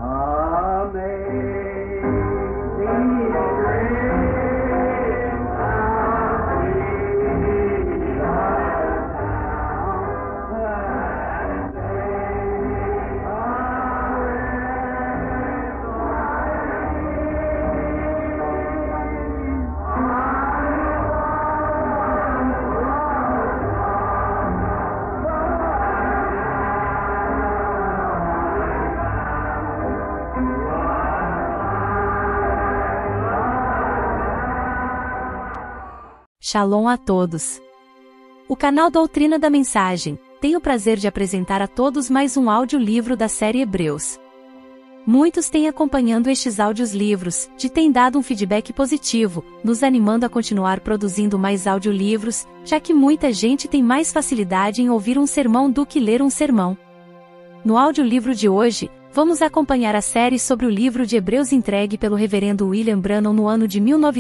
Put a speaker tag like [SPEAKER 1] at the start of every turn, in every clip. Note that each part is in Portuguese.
[SPEAKER 1] Shalom a todos. O canal Doutrina da Mensagem tem o prazer de apresentar a todos mais um audiolivro da série Hebreus. Muitos têm acompanhando estes audiolivros, têm dado um feedback positivo, nos animando a continuar produzindo mais audiolivros, já que muita gente tem mais facilidade em ouvir um sermão do que ler um sermão. No audiolivro de hoje, vamos acompanhar a série sobre o livro de Hebreus entregue pelo reverendo William Branham no ano de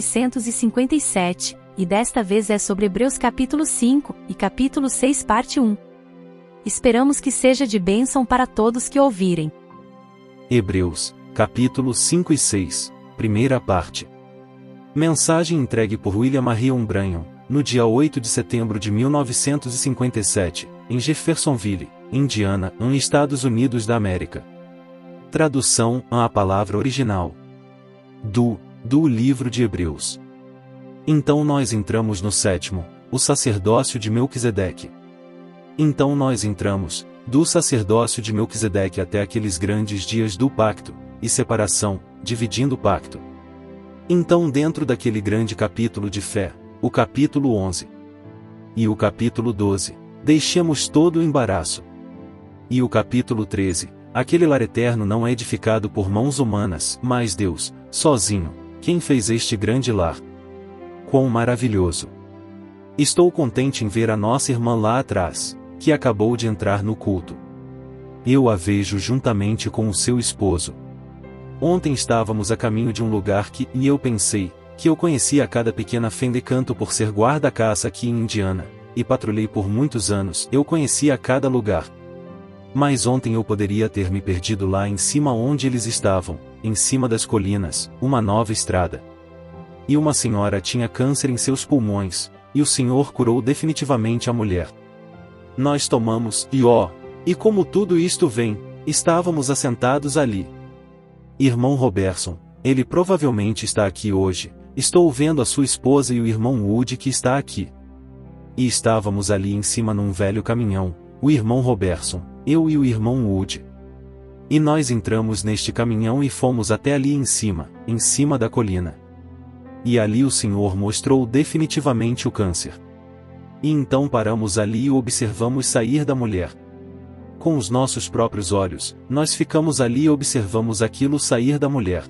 [SPEAKER 1] 1957, e desta vez é sobre Hebreus capítulo 5 e capítulo 6 parte 1. Esperamos que seja de bênção para todos que ouvirem.
[SPEAKER 2] Hebreus, capítulo 5 e 6, primeira parte. Mensagem entregue por William Marion Branham, no dia 8 de setembro de 1957, em Jeffersonville, Indiana, Estados Unidos da América. Tradução à palavra original. Do livro de Hebreus. Então nós entramos no sétimo, o sacerdócio de Melquisedeque. Então nós entramos, do sacerdócio de Melquisedeque até aqueles grandes dias do pacto, e separação, dividindo o pacto. Então dentro daquele grande capítulo de fé, o capítulo 11. E o capítulo 12, deixemos todo o embaraço. E o capítulo 13, aquele lar eterno não é edificado por mãos humanas, mas Deus, sozinho, quem fez este grande lar. Quão maravilhoso! Estou contente em ver a nossa irmã lá atrás, que acabou de entrar no culto. Eu a vejo juntamente com o seu esposo. Ontem estávamos a caminho de um lugar e eu pensei, que eu conhecia cada pequena fenda e canto por ser guarda-caça aqui em Indiana, e patrulhei por muitos anos, eu conhecia cada lugar. Mas ontem eu poderia ter me perdido lá em cima onde eles estavam, em cima das colinas, uma nova estrada. E uma senhora tinha câncer em seus pulmões, e o Senhor curou definitivamente a mulher. Nós tomamos, e como tudo isto vem, estávamos assentados ali. Irmão Robertson, ele provavelmente está aqui hoje, estou vendo a sua esposa e o irmão Wood que está aqui. E estávamos ali em cima num velho caminhão, o irmão Robertson, eu e o irmão Wood. E nós entramos neste caminhão e fomos até ali em cima da colina. E ali o Senhor mostrou definitivamente o câncer. E então paramos ali e observamos sair da mulher. Com os nossos próprios olhos, nós ficamos ali e observamos aquilo sair da mulher.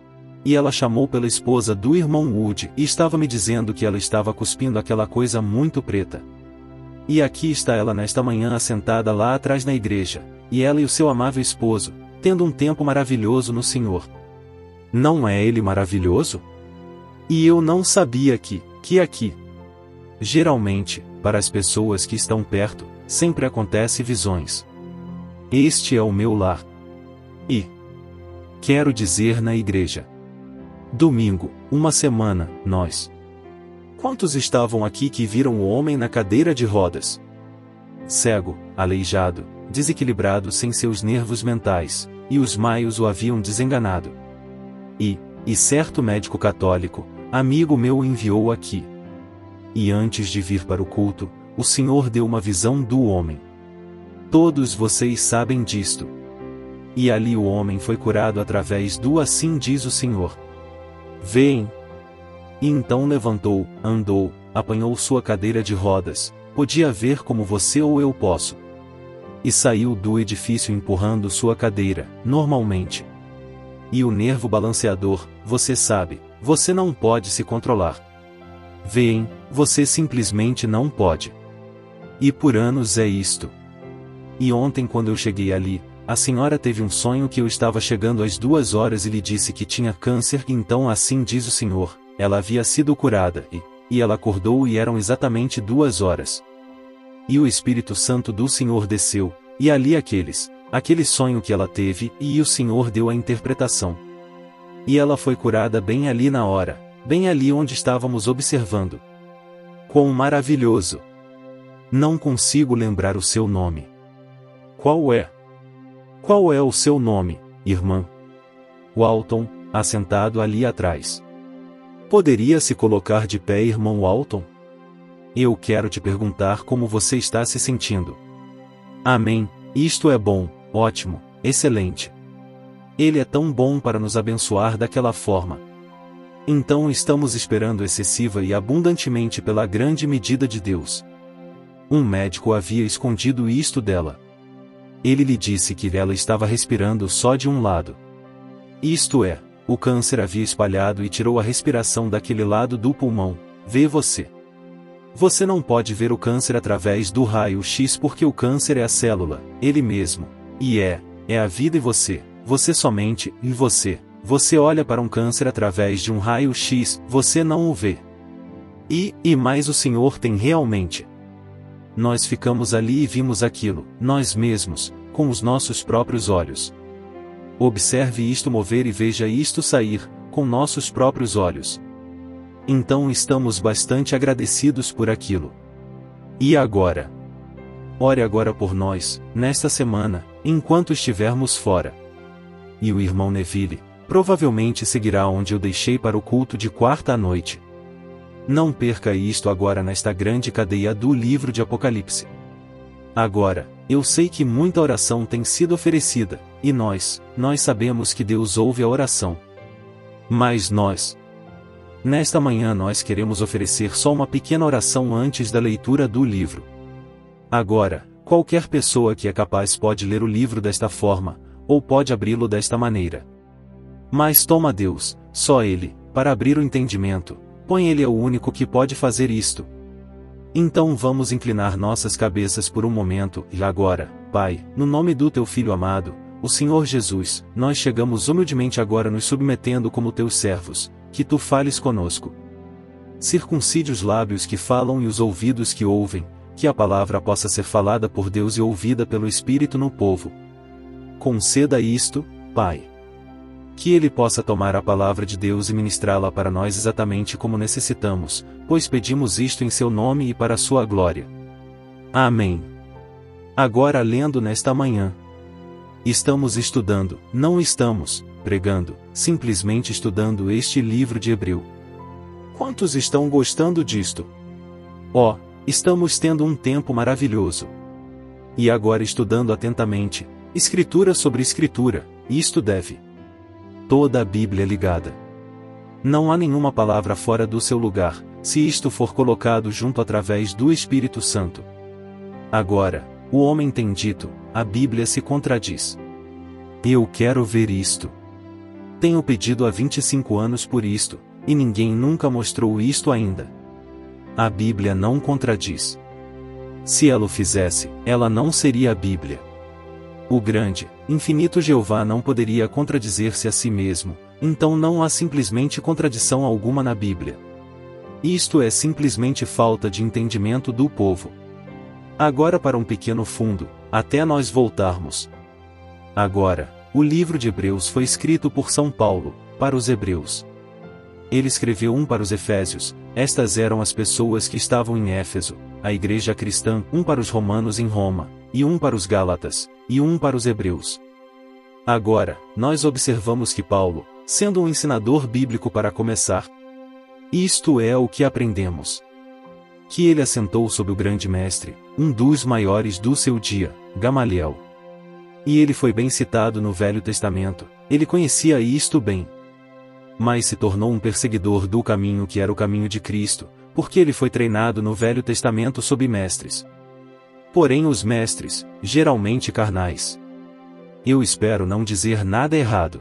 [SPEAKER 2] E ela chamou pela esposa do irmão Wood e estava me dizendo que ela estava cuspindo aquela coisa muito preta. E aqui está ela nesta manhã assentada lá atrás na igreja, e ela e o seu amável esposo, tendo um tempo maravilhoso no Senhor. Não é ele maravilhoso? E eu não sabia que aqui. Geralmente, para as pessoas que estão perto, sempre acontece visões. Este é o meu lar. E quero dizer na igreja. Domingo, uma semana, nós. Quantos estavam aqui que viram o homem na cadeira de rodas? Cego, aleijado, desequilibrado sem seus nervos mentais, e os maios o haviam desenganado. E certo médico católico, amigo meu o enviou aqui. E antes de vir para o culto, o Senhor deu uma visão do homem. Todos vocês sabem disto. E ali o homem foi curado através do assim diz o Senhor. Veem. E então levantou, andou, apanhou sua cadeira de rodas, podia ver como você ou eu posso. E saiu do edifício empurrando sua cadeira, normalmente. E o nervo balanceador, você sabe, você não pode se controlar. Veem, você simplesmente não pode. E por anos é isto. E ontem quando eu cheguei ali, a senhora teve um sonho que eu estava chegando às 2 horas e lhe disse que tinha câncer e então assim diz o Senhor, ela havia sido curada e ela acordou e eram exatamente 2 horas. E o Espírito Santo do Senhor desceu, e ali aquele sonho que ela teve, e o Senhor deu a interpretação. E ela foi curada bem ali na hora, bem ali onde estávamos observando. Quão maravilhoso! Não consigo lembrar o seu nome. Qual é? Qual é o seu nome, irmã? Walton, assentado ali atrás. Poderia se colocar de pé, irmão Walton? Eu quero te perguntar como você está se sentindo. Amém, isto é bom, ótimo, excelente. Ele é tão bom para nos abençoar daquela forma. Então estamos esperando excessiva e abundantemente pela grande medida de Deus. Um médico havia escondido isto dela. Ele lhe disse que ela estava respirando só de um lado. Isto é, o câncer havia espalhado e tirou a respiração daquele lado do pulmão. Vê você. Você não pode ver o câncer através do raio-x porque o câncer é a célula, ele mesmo. E é a vida e você somente, e você olha para um câncer através de um raio-x, você não o vê. E mais o Senhor tem realmente. Nós ficamos ali e vimos aquilo, nós mesmos, com os nossos próprios olhos. Observe isto mover e veja isto sair, com nossos próprios olhos. Então estamos bastante agradecidos por aquilo. E agora? Ore agora por nós, nesta semana, enquanto estivermos fora. E o irmão Neville, provavelmente seguirá onde eu deixei para o culto de quarta à noite. Não perca isto agora nesta grande cadeia do livro de Apocalipse. Agora, eu sei que muita oração tem sido oferecida, e nós sabemos que Deus ouve a oração. Mas nesta manhã nós queremos oferecer só uma pequena oração antes da leitura do livro. Agora, qualquer pessoa que é capaz pode ler o livro desta forma, ou pode abri-lo desta maneira. Mas toma Deus, só Ele, para abrir o entendimento, pois Ele é o único que pode fazer isto. Então vamos inclinar nossas cabeças por um momento, e agora, Pai, no nome do Teu Filho amado, o Senhor Jesus, nós chegamos humildemente agora nos submetendo como Teus servos, que Tu fales conosco. Circuncide os lábios que falam e os ouvidos que ouvem, que a palavra possa ser falada por Deus e ouvida pelo Espírito no povo. Conceda isto, Pai. Que Ele possa tomar a palavra de Deus e ministrá-la para nós exatamente como necessitamos, pois pedimos isto em Seu nome e para a Sua glória. Amém. Agora lendo nesta manhã. Estamos estudando, não estamos pregando, simplesmente estudando este livro de Hebreu. Quantos estão gostando disto? Estamos tendo um tempo maravilhoso. E agora estudando atentamente, escritura sobre escritura, isto deve. Toda a Bíblia é ligada. Não há nenhuma palavra fora do seu lugar, se isto for colocado junto através do Espírito Santo. Agora, o homem tem dito, a Bíblia se contradiz. Eu quero ver isto. Tenho pedido há 25 anos por isto, e ninguém nunca mostrou isto ainda. A Bíblia não contradiz. Se ela o fizesse, ela não seria a Bíblia. O grande, infinito Jeová não poderia contradizer-se a si mesmo, então não há simplesmente contradição alguma na Bíblia. Isto é simplesmente falta de entendimento do povo. Agora para um pequeno fundo, até nós voltarmos. Agora, o livro de Hebreus foi escrito por São Paulo, para os Hebreus. Ele escreveu um para os Efésios, estas eram as pessoas que estavam em Éfeso, a igreja cristã, um para os romanos em Roma, e um para os Gálatas, e um para os Hebreus. Agora, nós observamos que Paulo, sendo um ensinador bíblico para começar, isto é o que aprendemos. Que ele assentou sob o grande mestre, um dos maiores do seu dia, Gamaliel. E ele foi bem citado no Velho Testamento, ele conhecia isto bem. Mas se tornou um perseguidor do caminho que era o caminho de Cristo, porque ele foi treinado no Velho Testamento sob mestres. Porém os mestres, geralmente carnais. Eu espero não dizer nada errado.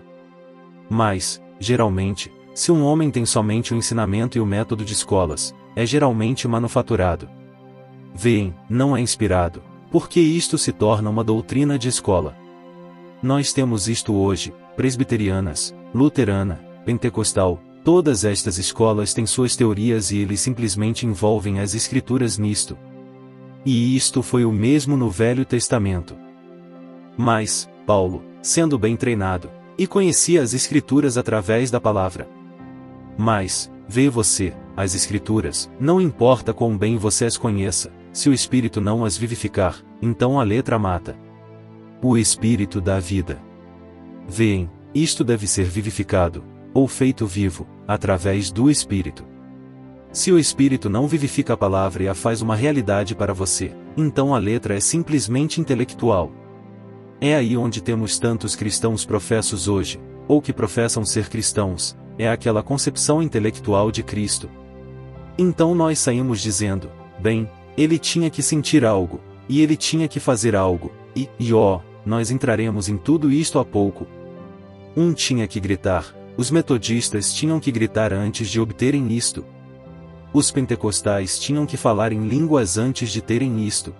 [SPEAKER 2] Mas, geralmente, se um homem tem somente o ensinamento e o método de escolas, é geralmente manufaturado. Veem, não é inspirado, porque isto se torna uma doutrina de escola. Nós temos isto hoje, presbiterianas, luterana, pentecostal, todas estas escolas têm suas teorias e eles simplesmente envolvem as escrituras nisto. E isto foi o mesmo no Velho Testamento. Mas, Paulo, sendo bem treinado, e conhecia as Escrituras através da palavra. Mas, vê você, as Escrituras, não importa quão bem você as conheça, se o Espírito não as vivificar, então a letra mata. O Espírito dá vida. Veem, isto deve ser vivificado, ou feito vivo, através do Espírito. Se o Espírito não vivifica a palavra e a faz uma realidade para você, então a letra é simplesmente intelectual. É aí onde temos tantos cristãos professos hoje, ou que professam ser cristãos, é aquela concepção intelectual de Cristo. Então nós saímos dizendo, bem, ele tinha que sentir algo, e ele tinha que fazer algo, nós entraremos em tudo isto há pouco. Um tinha que gritar, os metodistas tinham que gritar antes de obterem isto. Os pentecostais tinham que falar em línguas antes de terem isto.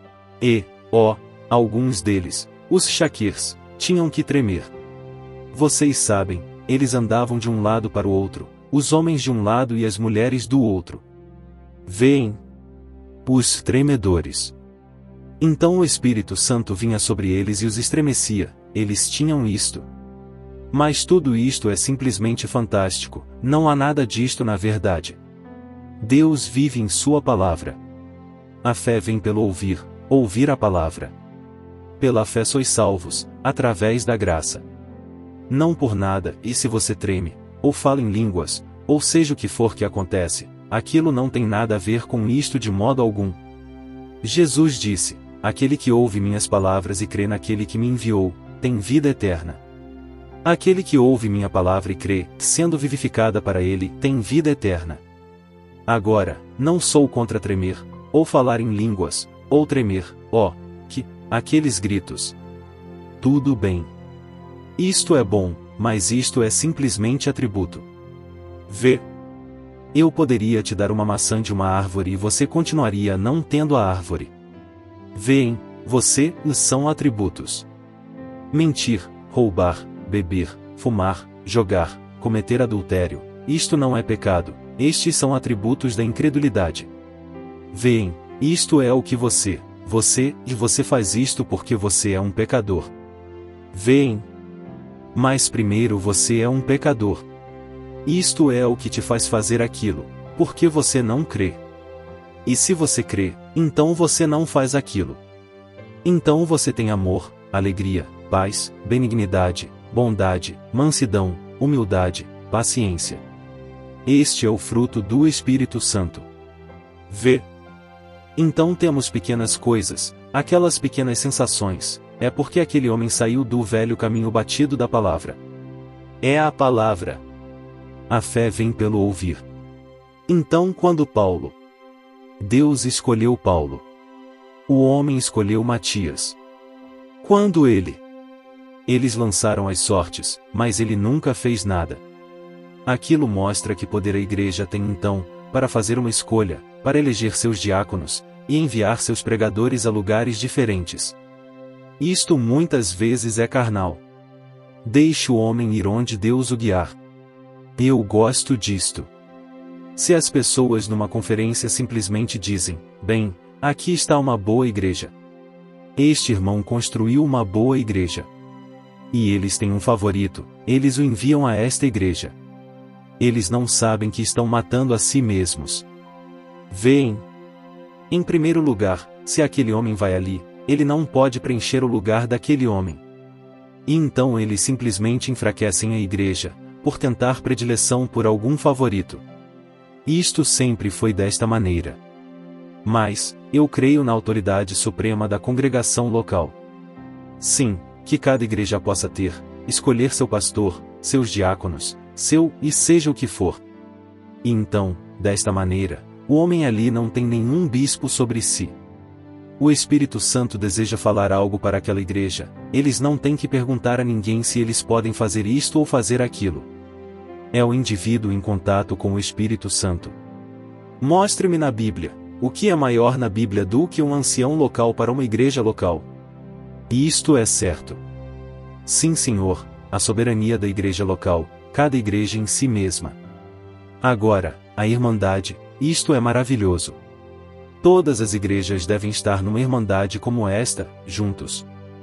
[SPEAKER 2] Alguns deles, os shakirs, tinham que tremer. Vocês sabem, eles andavam de um lado para o outro, os homens de um lado e as mulheres do outro. Veem? Os tremedores. Então o Espírito Santo vinha sobre eles e os estremecia, eles tinham isto. Mas tudo isto é simplesmente fantástico, não há nada disto na verdade. Deus vive em sua palavra. A fé vem pelo ouvir, ouvir a palavra. Pela fé sois salvos, através da graça. Não por nada, e se você treme, ou fala em línguas, ou seja o que for que acontece, aquilo não tem nada a ver com isto de modo algum. Jesus disse, aquele que ouve minhas palavras e crê naquele que me enviou, tem vida eterna. Aquele que ouve minha palavra e crê, sendo vivificada para ele, tem vida eterna. Agora, não sou contra tremer, ou falar em línguas, ou tremer, aqueles gritos. Tudo bem. Isto é bom, mas isto é simplesmente atributo. Vê. Eu poderia te dar uma maçã de uma árvore e você continuaria não tendo a árvore. Veem, você, são atributos. Mentir, roubar, beber, fumar, jogar, cometer adultério, isto não é pecado, estes são atributos da incredulidade. Veem, isto é o que você faz isto porque você é um pecador. Veem? Mas primeiro você é um pecador. Isto é o que te faz fazer aquilo, porque você não crê. E se você crê, então você não faz aquilo. Então você tem amor, alegria, paz, benignidade, bondade, mansidão, humildade, paciência. Este é o fruto do Espírito Santo. Vê. Então temos pequenas coisas, aquelas pequenas sensações, é porque aquele homem saiu do velho caminho batido da palavra. É a palavra. A fé vem pelo ouvir. Então quando Deus escolheu Paulo. O homem escolheu Matias. Quando eles lançaram as sortes, mas ele nunca fez nada. Aquilo mostra que poder a igreja tem então, para fazer uma escolha, para eleger seus diáconos, e enviar seus pregadores a lugares diferentes. Isto muitas vezes é carnal. Deixe o homem ir onde Deus o guiar. Eu gosto disto. Se as pessoas numa conferência simplesmente dizem, bem, aqui está uma boa igreja. Este irmão construiu uma boa igreja. E eles têm um favorito, eles o enviam a esta igreja. Eles não sabem que estão matando a si mesmos. Veem? Em primeiro lugar, se aquele homem vai ali, ele não pode preencher o lugar daquele homem. E então eles simplesmente enfraquecem a igreja, por tentar predileção por algum favorito. Isto sempre foi desta maneira. Mas, eu creio na autoridade suprema da congregação local. Sim, que cada igreja possa ter, escolher seu pastor, seus diáconos, e seja o que for. E então, desta maneira, o homem ali não tem nenhum bispo sobre si. O Espírito Santo deseja falar algo para aquela igreja, eles não têm que perguntar a ninguém se eles podem fazer isto ou fazer aquilo. É o indivíduo em contato com o Espírito Santo. Mostre-me na Bíblia, o que é maior na Bíblia do que um ancião local para uma igreja local? E isto é certo. Sim, Senhor, a soberania da igreja local, cada igreja em si mesma. Agora, a irmandade, isto é maravilhoso. Todas as igrejas devem estar numa irmandade como esta, juntos.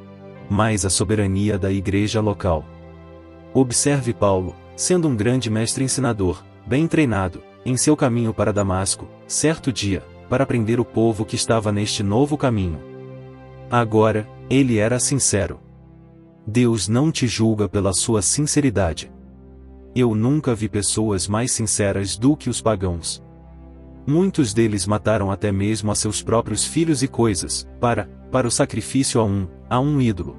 [SPEAKER 2] mas a soberania da igreja local. Observe Paulo, sendo um grande mestre ensinador, bem treinado, em seu caminho para Damasco, certo dia, para prender o povo que estava neste novo caminho. Agora, ele era sincero. Deus não te julga pela sua sinceridade. Eu nunca vi pessoas mais sinceras do que os pagãos. Muitos deles mataram até mesmo a seus próprios filhos e coisas, para o sacrifício a um ídolo.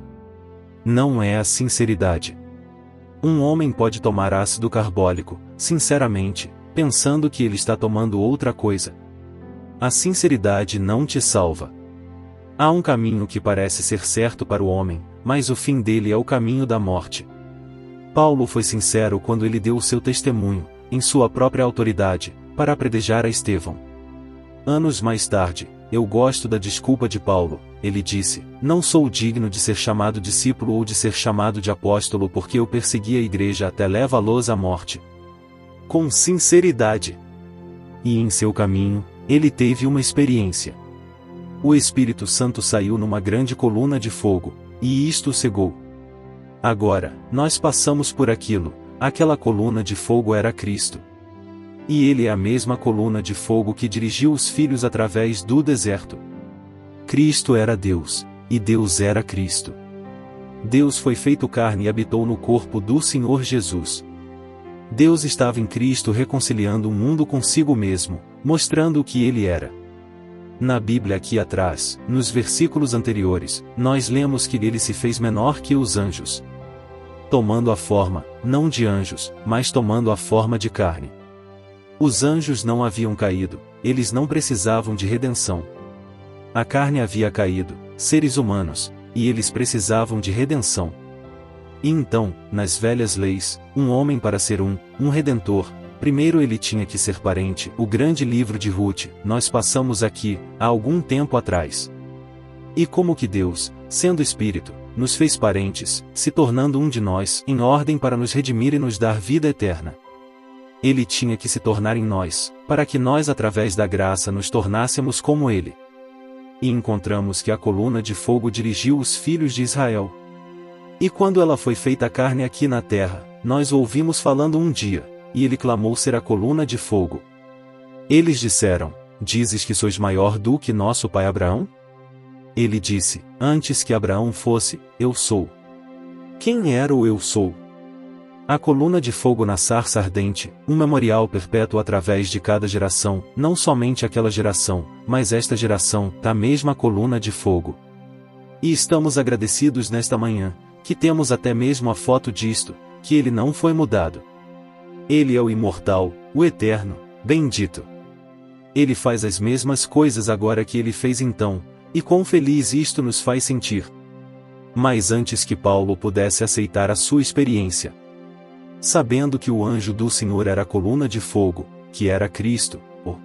[SPEAKER 2] Não é a sinceridade. Um homem pode tomar ácido carbólico, sinceramente, pensando que ele está tomando outra coisa. A sinceridade não te salva. Há um caminho que parece ser certo para o homem, mas o fim dele é o caminho da morte. Paulo foi sincero quando ele deu o seu testemunho, em sua própria autoridade, para apredejar a Estevão. Anos mais tarde, eu gosto da desculpa de Paulo. Ele disse: não sou digno de ser chamado discípulo ou de ser chamado de apóstolo porque eu persegui a igreja até levá-los à morte. Com sinceridade. E em seu caminho, ele teve uma experiência. O Espírito Santo saiu numa grande coluna de fogo, e isto o cegou. Agora, nós passamos por aquilo, aquela coluna de fogo era Cristo. E ele é a mesma coluna de fogo que dirigiu os filhos através do deserto. Cristo era Deus, e Deus era Cristo. Deus foi feito carne e habitou no corpo do Senhor Jesus. Deus estava em Cristo reconciliando o mundo consigo mesmo, mostrando o que ele era. Na Bíblia aqui atrás, nos versículos anteriores, nós lemos que ele se fez menor que os anjos. Tomando a forma, não de anjos, mas tomando a forma de carne. Os anjos não haviam caído, eles não precisavam de redenção. A carne havia caído, seres humanos, e eles precisavam de redenção. E então, nas velhas leis, um homem para ser um redentor, primeiro ele tinha que ser parente. O grande livro de Ruth, nós passamos aqui, há algum tempo atrás. E como que Deus, sendo Espírito, nos fez parentes, se tornando um de nós, em ordem para nos redimir e nos dar vida eterna. Ele tinha que se tornar em nós, para que nós através da graça nos tornássemos como ele. E encontramos que a coluna de fogo dirigiu os filhos de Israel. E quando ela foi feita carne aqui na terra, nós o ouvimos falando um dia, e ele clamou ser a coluna de fogo. Eles disseram: dizes que sois maior do que nosso pai Abraão? Ele disse: antes que Abraão fosse, eu sou. Quem era o eu sou? A coluna de fogo na sarça ardente, um memorial perpétuo através de cada geração, não somente aquela geração, mas esta geração, da mesma coluna de fogo. E estamos agradecidos nesta manhã, que temos até mesmo a foto disto, que ele não foi mudado. Ele é o imortal, o eterno, bendito. Ele faz as mesmas coisas agora que ele fez então, e quão feliz isto nos faz sentir. Mas antes que Paulo pudesse aceitar a sua experiência, sabendo que o anjo do Senhor era a coluna de fogo, que era Cristo,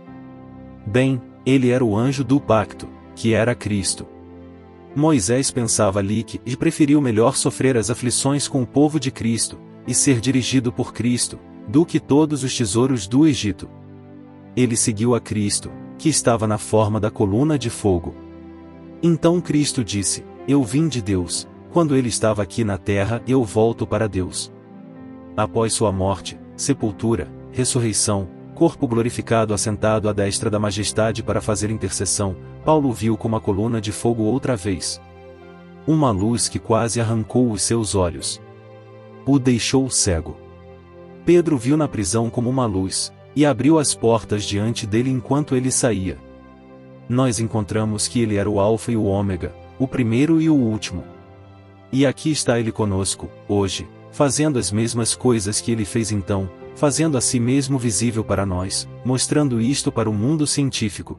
[SPEAKER 2] ele era o anjo do pacto, que era Cristo. Moisés pensava ali que preferiu melhor sofrer as aflições com o povo de Cristo, e ser dirigido por Cristo, do que todos os tesouros do Egito. Ele seguiu a Cristo, que estava na forma da coluna de fogo. Então Cristo disse: eu vim de Deus, quando ele estava aqui na terra eu volto para Deus. Após sua morte, sepultura, ressurreição, corpo glorificado assentado à destra da majestade para fazer intercessão, Paulo viu como a coluna de fogo outra vez. Uma luz que quase arrancou os seus olhos. O deixou cego. Pedro viu na prisão como uma luz, e abriu as portas diante dele enquanto ele saía. Nós encontramos que ele era o Alfa e o Ômega, o primeiro e o último. E aqui está ele conosco, hoje, fazendo as mesmas coisas que ele fez então, fazendo a si mesmo visível para nós, mostrando isto para o mundo científico.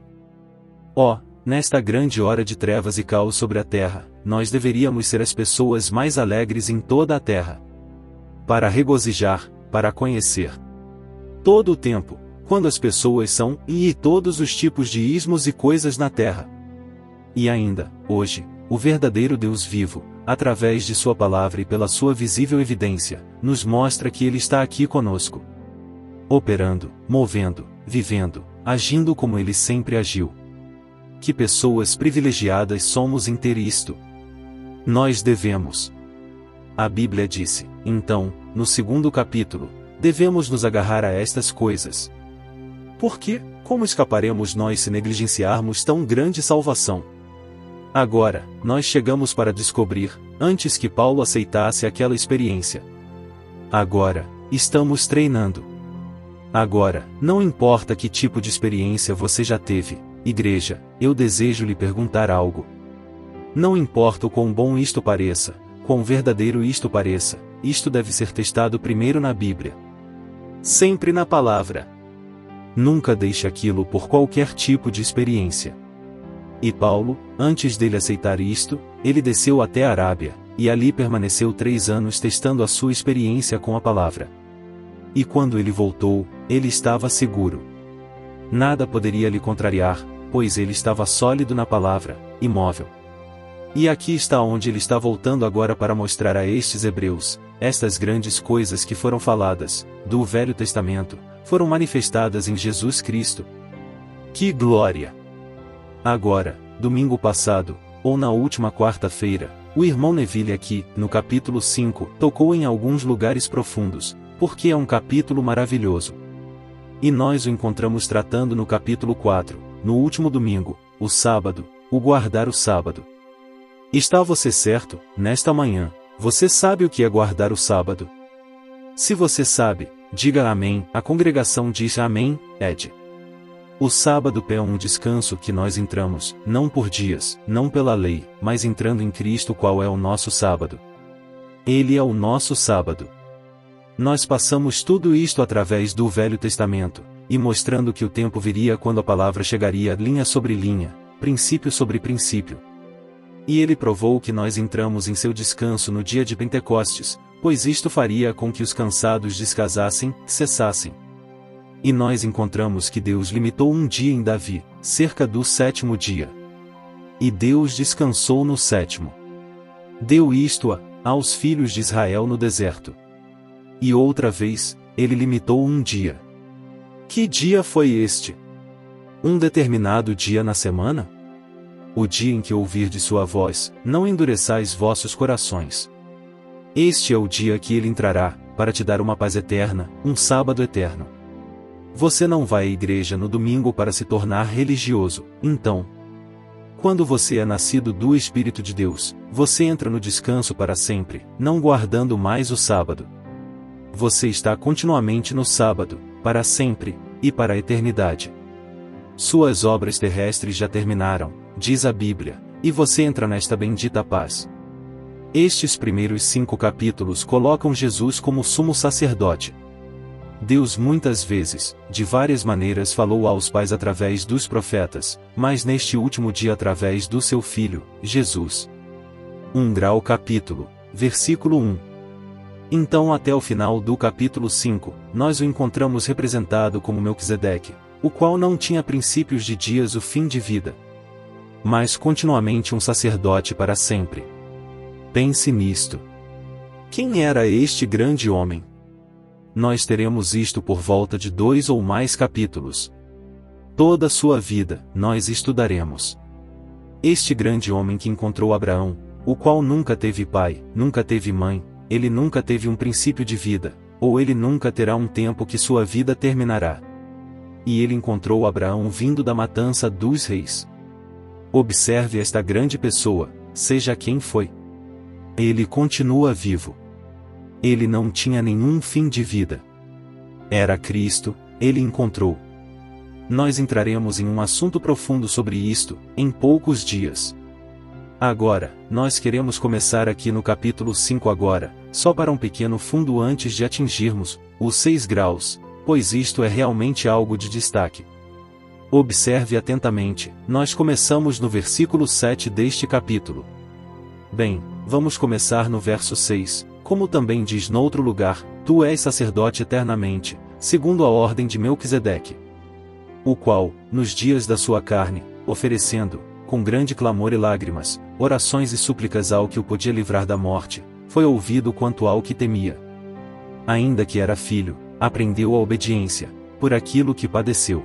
[SPEAKER 2] Nesta grande hora de trevas e caos sobre a terra, nós deveríamos ser as pessoas mais alegres em toda a terra. Para regozijar, para conhecer. Todo o tempo, quando as pessoas são, e todos os tipos de ismos e coisas na terra. E ainda, hoje, o verdadeiro Deus vivo, através de sua palavra e pela sua visível evidência, nos mostra que ele está aqui conosco. Operando, movendo, vivendo, agindo como ele sempre agiu. Que pessoas privilegiadas somos em ter isto. Nós devemos. A Bíblia disse, então, no segundo capítulo, devemos nos agarrar a estas coisas. Por quê? Como escaparemos nós se negligenciarmos tão grande salvação? Agora, nós chegamos para descobrir, antes que Paulo aceitasse aquela experiência. Agora, estamos treinando. Agora, não importa que tipo de experiência você já teve, igreja, eu desejo lhe perguntar algo. Não importa o quão bom isto pareça, quão verdadeiro isto pareça, isto deve ser testado primeiro na Bíblia. Sempre na palavra. Nunca deixe aquilo por qualquer tipo de experiência. E Paulo, antes dele aceitar isto, ele desceu até a Arábia, e ali permaneceu 3 anos testando a sua experiência com a palavra. E quando ele voltou, ele estava seguro. Nada poderia lhe contrariar, pois ele estava sólido na palavra, imóvel. E aqui está onde ele está voltando agora para mostrar a estes hebreus, estas grandes coisas que foram faladas, do Velho Testamento, foram manifestadas em Jesus Cristo. Que glória! Agora, domingo passado, ou na última quarta-feira, o irmão Neville aqui, no capítulo 5, tocou em alguns lugares profundos, porque é um capítulo maravilhoso. E nós o encontramos tratando no capítulo 4, no último domingo, o sábado, o guardar o sábado. Está você certo, nesta manhã, você sabe o que é guardar o sábado? Se você sabe, diga amém, a congregação diz amém, Ed. O sábado é um descanso que nós entramos, não por dias, não pela lei, mas entrando em Cristo, qual é o nosso sábado. Ele é o nosso sábado. Nós passamos tudo isto através do Velho Testamento, e mostrando que o tempo viria quando a palavra chegaria linha sobre linha, princípio sobre princípio. E ele provou que nós entramos em seu descanso no dia de Pentecostes, pois isto faria com que os cansados descansassem, cessassem. E nós encontramos que Deus limitou um dia em Davi, cerca do 7º dia. E Deus descansou no 7º. Deu isto aos filhos de Israel no deserto. E outra vez, ele limitou um dia. Que dia foi este? Um determinado dia na semana? O dia em que ouvirdes sua voz, não endureçais vossos corações. Este é o dia que ele entrará, para te dar uma paz eterna, um sábado eterno. Você não vai à igreja no domingo para se tornar religioso, então. Quando você é nascido do Espírito de Deus, você entra no descanso para sempre, não guardando mais o sábado. Você está continuamente no sábado, para sempre, e para a eternidade. Suas obras terrestres já terminaram, diz a Bíblia, e você entra nesta bendita paz. Estes primeiros 5 capítulos colocam Jesus como sumo sacerdote. Deus muitas vezes, de várias maneiras falou aos pais através dos profetas, mas neste último dia através do seu Filho, Jesus. 1 grau capítulo, versículo 1. Então até o final do capítulo 5, nós o encontramos representado como Melquisedeque, o qual não tinha princípios de dias o fim de vida, mas continuamente um sacerdote para sempre. Pense nisto. Quem era este grande homem? Nós teremos isto por volta de 2 ou mais capítulos. Toda a sua vida, nós estudaremos. Este grande homem que encontrou Abraão, o qual nunca teve pai, nunca teve mãe, ele nunca teve um princípio de vida, ou ele nunca terá um tempo que sua vida terminará. E ele encontrou Abraão vindo da matança dos reis. Observe esta grande pessoa, seja quem foi. Ele continua vivo. Ele não tinha nenhum fim de vida. Era Cristo, ele encontrou. Nós entraremos em um assunto profundo sobre isto, em poucos dias. Agora, nós queremos começar aqui no capítulo 5 agora, só para um pequeno fundo antes de atingirmos os 6 graus, pois isto é realmente algo de destaque. Observe atentamente, nós começamos no versículo 7 deste capítulo. Bem, vamos começar no verso 6, como também diz noutro lugar, tu és sacerdote eternamente, segundo a ordem de Melquisedeque. O qual, nos dias da sua carne, oferecendo, com grande clamor e lágrimas, orações e súplicas ao que o podia livrar da morte, foi ouvido quanto ao que temia. Ainda que era filho, aprendeu a obediência, por aquilo que padeceu.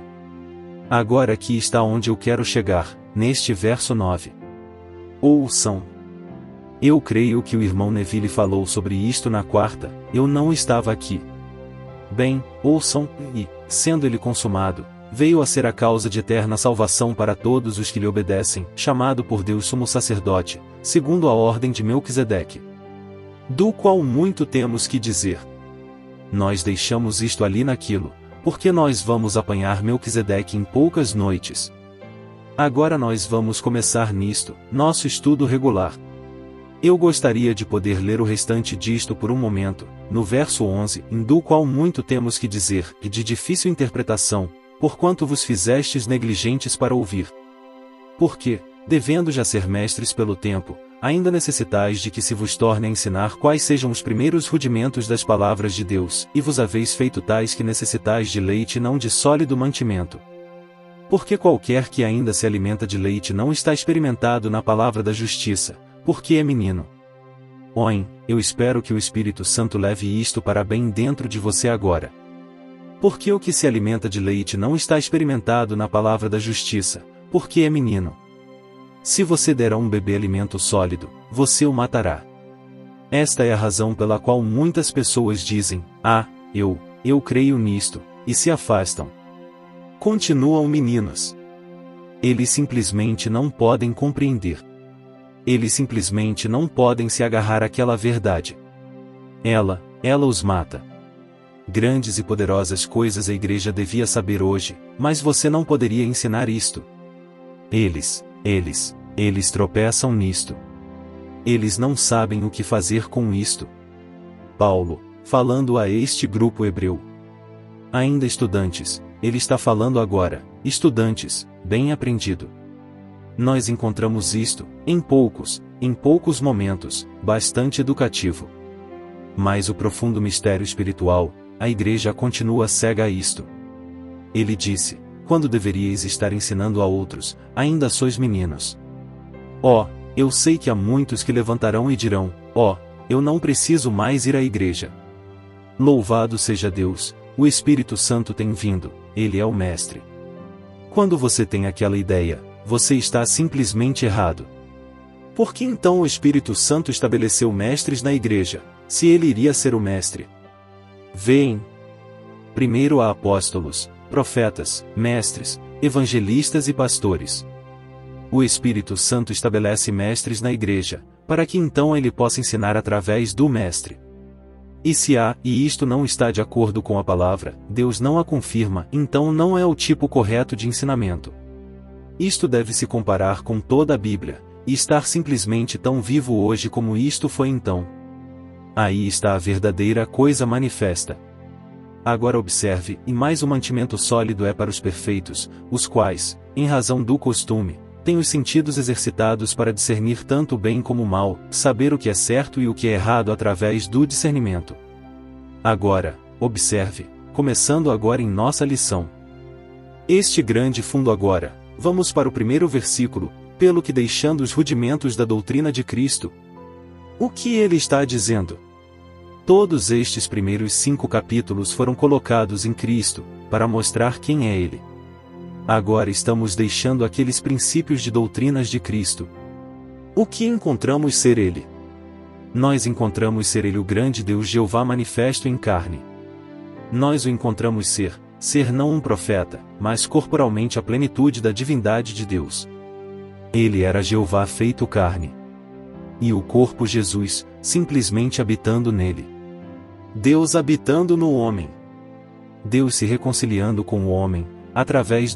[SPEAKER 2] Agora aqui está onde eu quero chegar, neste verso 9. Ouçam. Eu creio que o irmão Neville falou sobre isto na quarta, eu não estava aqui. Bem, ouçam, e, sendo ele consumado, veio a ser a causa de eterna salvação para todos os que lhe obedecem, chamado por Deus sumo sacerdote, segundo a ordem de Melquisedeque. Do qual muito temos que dizer. Nós deixamos isto ali naquilo, porque nós vamos apanhar Melquisedeque em poucas noites. Agora nós vamos começar nisto, nosso estudo regular. Eu gostaria de poder ler o restante disto por um momento, no verso 11, do qual muito temos que dizer, e de difícil interpretação, porquanto vos fizestes negligentes para ouvir. Porque, devendo já ser mestres pelo tempo, ainda necessitais de que se vos torne a ensinar quais sejam os primeiros rudimentos das palavras de Deus, e vos haveis feito tais que necessitais de leite e não de sólido mantimento. Porque qualquer que ainda se alimenta de leite não está experimentado na palavra da justiça, porque é menino. Oem, eu espero que o Espírito Santo leve isto para bem dentro de você agora. Porque o que se alimenta de leite não está experimentado na palavra da justiça, porque é menino. Se você der a um bebê alimento sólido, você o matará. Esta é a razão pela qual muitas pessoas dizem, eu creio nisto, e se afastam. Continuam meninos. Eles simplesmente não podem compreender. Eles simplesmente não podem se agarrar àquela verdade. Ela os mata. Grandes e poderosas coisas a igreja devia saber hoje, mas você não poderia ensinar isto. Eles tropeçam nisto. Eles não sabem o que fazer com isto. Paulo, falando a este grupo hebreu. Ainda estudantes, ele está falando agora, estudantes, bem aprendido. Nós encontramos isto, em poucos momentos, bastante educativo. Mas o profundo mistério espiritual, a igreja continua cega a isto. Ele disse, quando deveríeis estar ensinando a outros, ainda sois meninos. Eu sei que há muitos que levantarão e dirão, eu não preciso mais ir à igreja. Louvado seja Deus, o Espírito Santo tem vindo, ele é o Mestre. Quando você tem aquela ideia, você está simplesmente errado. Por que então o Espírito Santo estabeleceu mestres na igreja, se ele iria ser o mestre? Veem. Primeiro há apóstolos, profetas, mestres, evangelistas e pastores. O Espírito Santo estabelece mestres na igreja, para que então ele possa ensinar através do mestre. E se isto não está de acordo com a palavra, Deus não a confirma, então não é o tipo correto de ensinamento. Isto deve se comparar com toda a Bíblia, e estar simplesmente tão vivo hoje como isto foi então. Aí está a verdadeira coisa manifesta. Agora observe, e mais o mantimento sólido é para os perfeitos, os quais, em razão do costume, têm os sentidos exercitados para discernir tanto o bem como o mal, saber o que é certo e o que é errado através do discernimento. Agora, observe, começando agora em nossa lição. Este grande fundo agora. Vamos para o primeiro versículo, pelo que deixando os rudimentos da doutrina de Cristo. O que ele está dizendo? Todos estes primeiros 5 capítulos foram colocados em Cristo, para mostrar quem é ele. Agora estamos deixando aqueles princípios de doutrinas de Cristo. O que encontramos ser ele? Nós encontramos ser ele o grande Deus Jeová manifesto em carne. Nós o encontramos ser não um profeta, mas corporalmente a plenitude da divindade de Deus. Ele era Jeová feito carne. E o corpo Jesus, simplesmente habitando nele. Deus habitando no homem. Deus se reconciliando com o homem, através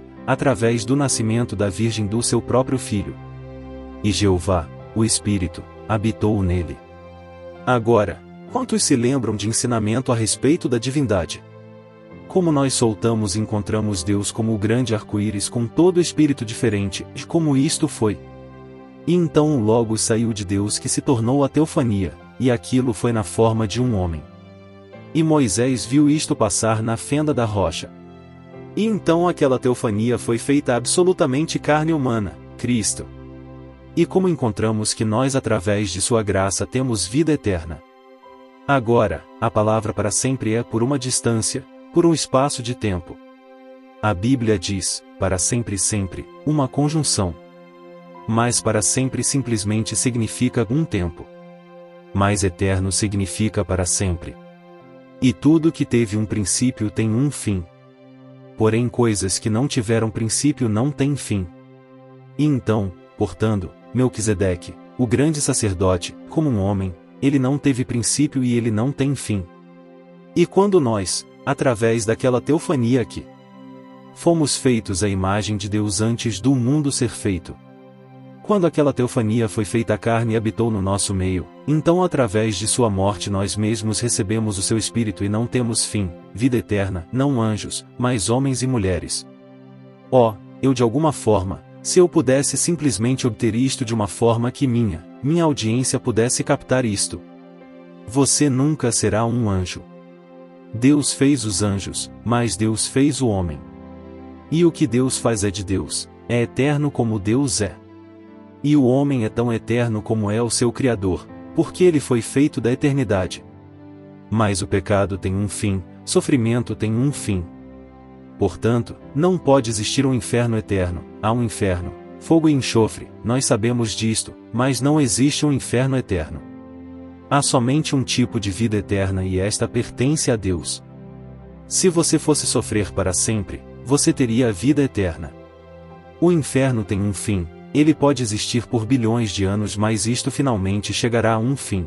[SPEAKER 2] do nascimento da Virgem do seu próprio Filho. E Jeová, o Espírito, habitou nele. Agora, quantos se lembram de ensinamento a respeito da divindade? Como nós soltamos e encontramos Deus como o grande arco-íris com todo espírito diferente, e como isto foi. E então o Logos saiu de Deus que se tornou a teofania, e aquilo foi na forma de um homem. E Moisés viu isto passar na fenda da rocha. E então aquela teofania foi feita absolutamente carne humana, Cristo. E como encontramos que nós através de sua graça temos vida eterna. Agora, a palavra para sempre é por uma distância, por um espaço de tempo. A Bíblia diz, para sempre, uma conjunção. Mas para sempre simplesmente significa um tempo. Mas eterno significa para sempre. E tudo que teve um princípio tem um fim. Porém coisas que não tiveram princípio não têm fim. E então, portanto, Melquisedeque, o grande sacerdote, como um homem, ele não teve princípio e ele não tem fim. E quando nós, através daquela teofania que fomos feitos à imagem de Deus antes do mundo ser feito. Quando aquela teofania foi feita a carne e habitou no nosso meio, então através de sua morte nós mesmos recebemos o seu Espírito e não temos fim, vida eterna, não anjos, mas homens e mulheres. Eu de alguma forma, se eu pudesse simplesmente obter isto de uma forma que minha audiência pudesse captar isto. Você nunca será um anjo. Deus fez os anjos, mas Deus fez o homem. E o que Deus faz é de Deus, é eterno como Deus é. E o homem é tão eterno como é o seu Criador, porque ele foi feito da eternidade. Mas o pecado tem um fim, sofrimento tem um fim. Portanto, não pode existir um inferno eterno, há um inferno, fogo e enxofre, nós sabemos disto, mas não existe um inferno eterno. Há somente um tipo de vida eterna e esta pertence a Deus. Se você fosse sofrer para sempre, você teria a vida eterna. O inferno tem um fim, ele pode existir por bilhões de anos, mas isto finalmente chegará a um fim.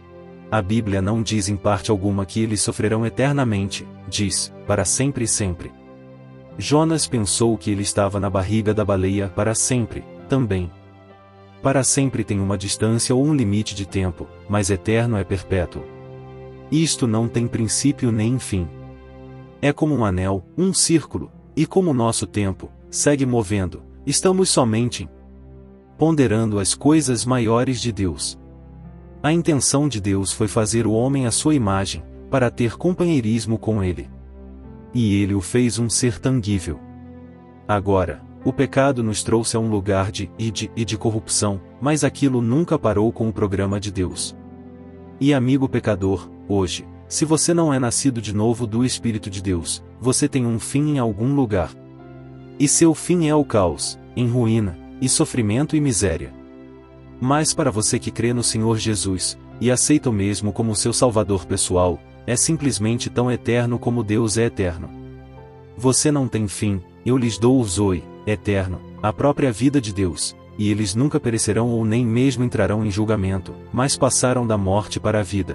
[SPEAKER 2] A Bíblia não diz em parte alguma que eles sofrerão eternamente, diz, para sempre e sempre. Jonas pensou que ele estava na barriga da baleia para sempre, também. Para sempre tem uma distância ou um limite de tempo, mas eterno é perpétuo. Isto não tem princípio nem fim. É como um anel, um círculo, e como o nosso tempo segue movendo, estamos somente ponderando as coisas maiores de Deus. A intenção de Deus foi fazer o homem à sua imagem, para ter companheirismo com ele. E ele o fez um ser tangível. Agora, o pecado nos trouxe a um lugar de corrupção, mas aquilo nunca parou com o programa de Deus. E amigo pecador, hoje, se você não é nascido de novo do Espírito de Deus, você tem um fim em algum lugar. E seu fim é o caos, em ruína, e sofrimento e miséria. Mas para você que crê no Senhor Jesus, e aceita o mesmo como seu Salvador pessoal, é simplesmente tão eterno como Deus é eterno. Você não tem fim, eu lhes dou o Zoe, eterno, a própria vida de Deus, e eles nunca perecerão ou nem mesmo entrarão em julgamento, mas passaram da morte para a vida.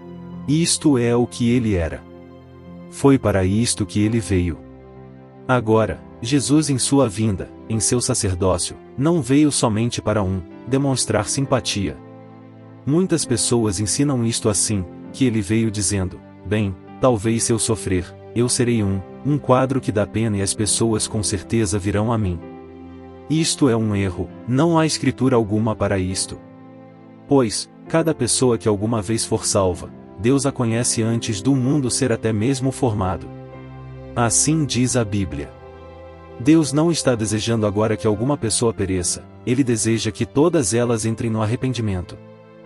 [SPEAKER 2] Isto é o que ele era. Foi para isto que ele veio. Agora, Jesus em sua vinda, em seu sacerdócio, não veio somente para demonstrar simpatia. Muitas pessoas ensinam isto assim, que ele veio dizendo, bem, talvez se eu sofrer, eu serei um quadro que dá pena e as pessoas com certeza virão a mim. Isto é um erro, não há escritura alguma para isto. Pois, cada pessoa que alguma vez for salva, Deus a conhece antes do mundo ser até mesmo formado. Assim diz a Bíblia. Deus não está desejando agora que alguma pessoa pereça, ele deseja que todas elas entrem no arrependimento.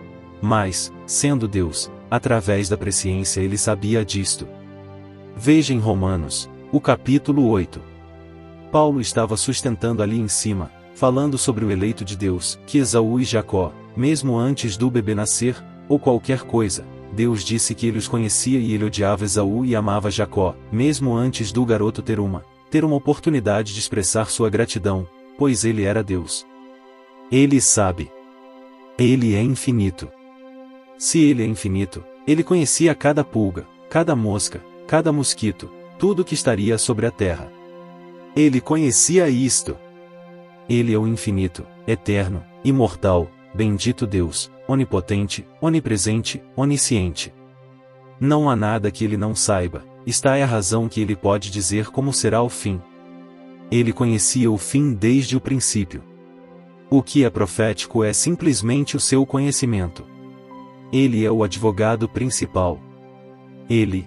[SPEAKER 2] Mas, sendo Deus, através da presciência ele sabia disto. Veja em Romanos, o capítulo 8. Paulo estava sustentando ali em cima, falando sobre o eleito de Deus, que Esaú e Jacó, mesmo antes do bebê nascer, ou qualquer coisa, Deus disse que ele os conhecia e ele odiava Esaú e amava Jacó, mesmo antes do garoto ter uma oportunidade de expressar sua gratidão, pois ele era Deus. Ele sabe. Ele é infinito. Se ele é infinito, ele conhecia cada pulga, cada mosca, cada mosquito, tudo que estaria sobre a terra. Ele conhecia isto. Ele é o infinito, eterno, imortal, bendito Deus, onipotente, onipresente, onisciente. Não há nada que ele não saiba, está é a razão que ele pode dizer como será o fim. Ele conhecia o fim desde o princípio. O que é profético é simplesmente o seu conhecimento. Ele é o advogado principal. Ele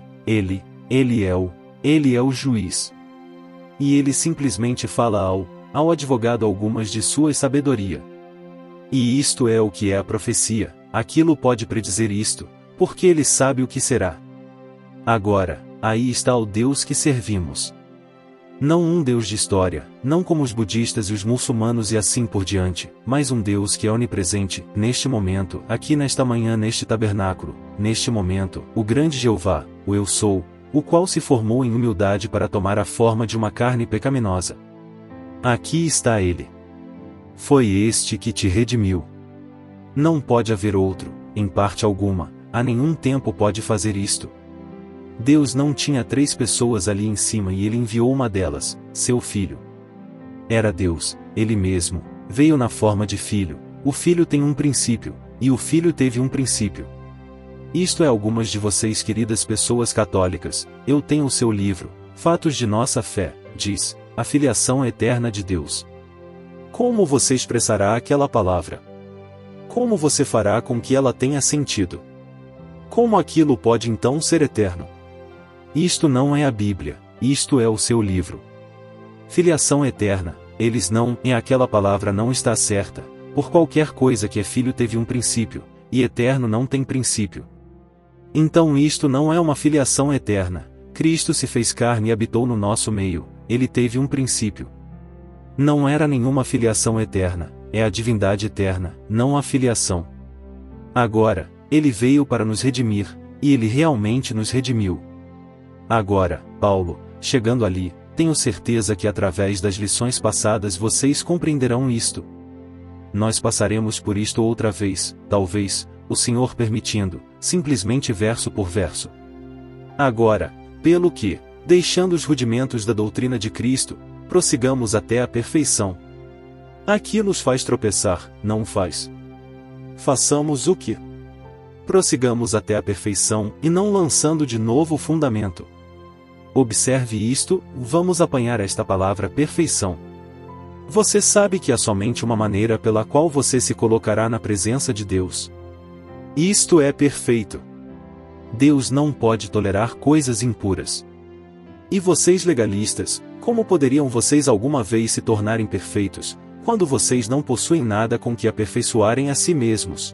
[SPEAKER 2] é o juiz. E ele simplesmente fala ao advogado algumas de sua sabedoria. E isto é o que é a profecia, aquilo pode predizer isto, porque ele sabe o que será. Agora, aí está o Deus que servimos. Não um Deus de história, não como os budistas e os muçulmanos e assim por diante, mas um Deus que é onipresente, neste momento, aqui nesta manhã neste tabernáculo, neste momento, o grande Jeová, o Eu Sou, o qual se formou em humildade para tomar a forma de uma carne pecaminosa. Aqui está ele. Foi este que te redimiu. Não pode haver outro, em parte alguma, a nenhum tempo pode fazer isto. Deus não tinha 3 pessoas ali em cima e ele enviou uma delas, seu filho. Era Deus, ele mesmo, veio na forma de filho, o filho tem um princípio, e o filho teve um princípio. Isto é algumas de vocês queridas pessoas católicas, eu tenho o seu livro, Fatos de Nossa Fé, diz, a filiação eterna de Deus. Como você expressará aquela palavra? Como você fará com que ela tenha sentido? Como aquilo pode então ser eterno? Isto não é a Bíblia, isto é o seu livro. Filiação eterna, eles não, e aquela palavra não está certa, por qualquer coisa que é filho teve um princípio, e eterno não tem princípio. Então isto não é uma filiação eterna, Cristo se fez carne e habitou no nosso meio, ele teve um princípio. Não era nenhuma filiação eterna, é a divindade eterna, não a filiação. Agora, ele veio para nos redimir, e ele realmente nos redimiu. Agora, Paulo, chegando ali, tenho certeza que através das lições passadas vocês compreenderão isto. Nós passaremos por isto outra vez, talvez, o Senhor permitindo, simplesmente verso por verso. Agora, pelo que, deixando os rudimentos da doutrina de Cristo, prossigamos até a perfeição. Aqui nos faz tropeçar, não faz? Façamos o que? Prossigamos até a perfeição e não lançando de novo o fundamento. Observe isto, vamos apanhar esta palavra perfeição. Você sabe que há somente uma maneira pela qual você se colocará na presença de Deus. Isto é perfeito. Deus não pode tolerar coisas impuras. E vocês legalistas, como poderiam vocês alguma vez se tornarem perfeitos, quando vocês não possuem nada com que aperfeiçoarem a si mesmos?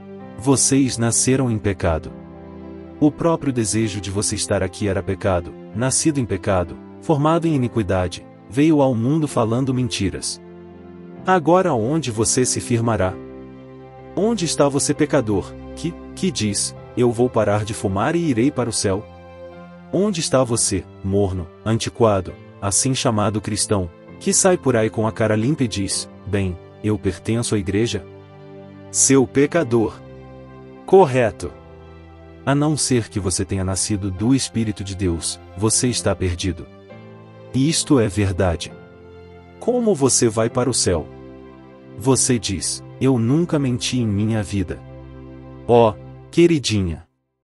[SPEAKER 2] Vocês nasceram em pecado. O próprio desejo de você estar aqui era pecado, nascido em pecado, formado em iniquidade, veio ao mundo falando mentiras. Agora onde você se firmará? Onde está você pecador, que diz, eu vou parar de fumar e irei para o céu? Onde está você, morno, antiquado, assim chamado cristão, que sai por aí com a cara limpa e diz, bem, eu pertenço à igreja? Seu pecador. Correto. A não ser que você tenha nascido do Espírito de Deus, você está perdido. E isto é verdade. Como você vai para o céu? Você diz, eu nunca menti em minha vida. Oh, queridinha.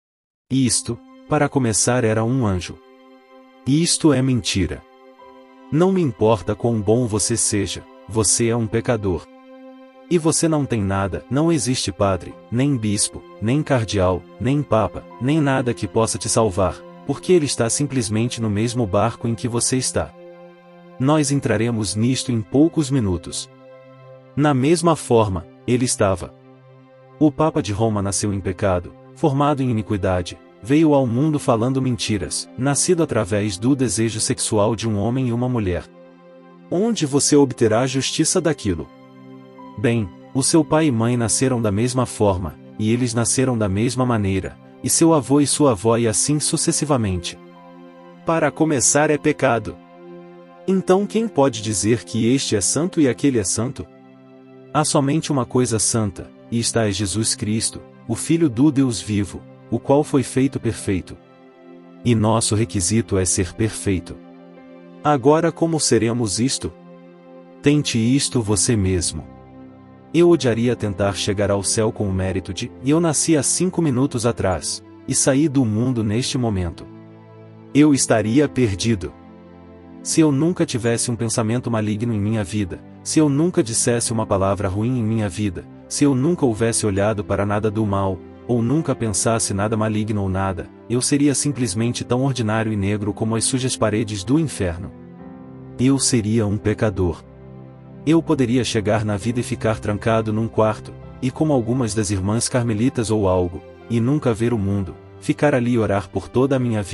[SPEAKER 2] Isto, para começar, era um anjo. Isto é mentira. Não me importa quão bom você seja, você é um pecador. E você não tem nada, não existe padre, nem bispo, nem cardeal, nem papa, nem nada que possa te salvar, porque ele está simplesmente no mesmo barco em que você está. Nós entraremos nisto em poucos minutos. Na mesma forma, ele estava. O Papa de Roma nasceu em pecado, formado em iniquidade, veio ao mundo falando mentiras, nascido através do desejo sexual de um homem e uma mulher. Onde você obterá a justiça daquilo? Bem, o seu pai e mãe nasceram da mesma forma, e eles nasceram da mesma maneira, e seu avô e sua avó e assim sucessivamente. Para começar é pecado. Então quem pode dizer que este é santo e aquele é santo? Há somente uma coisa santa, e está é Jesus Cristo, o Filho do Deus vivo, o qual foi feito perfeito. E nosso requisito é ser perfeito. Agora como seremos isto? Tente isto você mesmo. Eu odiaria tentar chegar ao céu com o mérito de, eu nasci há 5 minutos atrás, e saí do mundo neste momento. Eu estaria perdido. Se eu nunca tivesse um pensamento maligno em minha vida, se eu nunca dissesse uma palavra ruim em minha vida, se eu nunca houvesse olhado para nada do mal, ou nunca pensasse nada maligno ou nada, eu seria simplesmente tão ordinário e negro como as sujas paredes do inferno. Eu seria um pecador. Eu poderia chegar na vida e ficar trancado num quarto, e como algumas das irmãs carmelitas ou algo, e nunca ver o mundo, ficar ali e orar por toda a minha vida,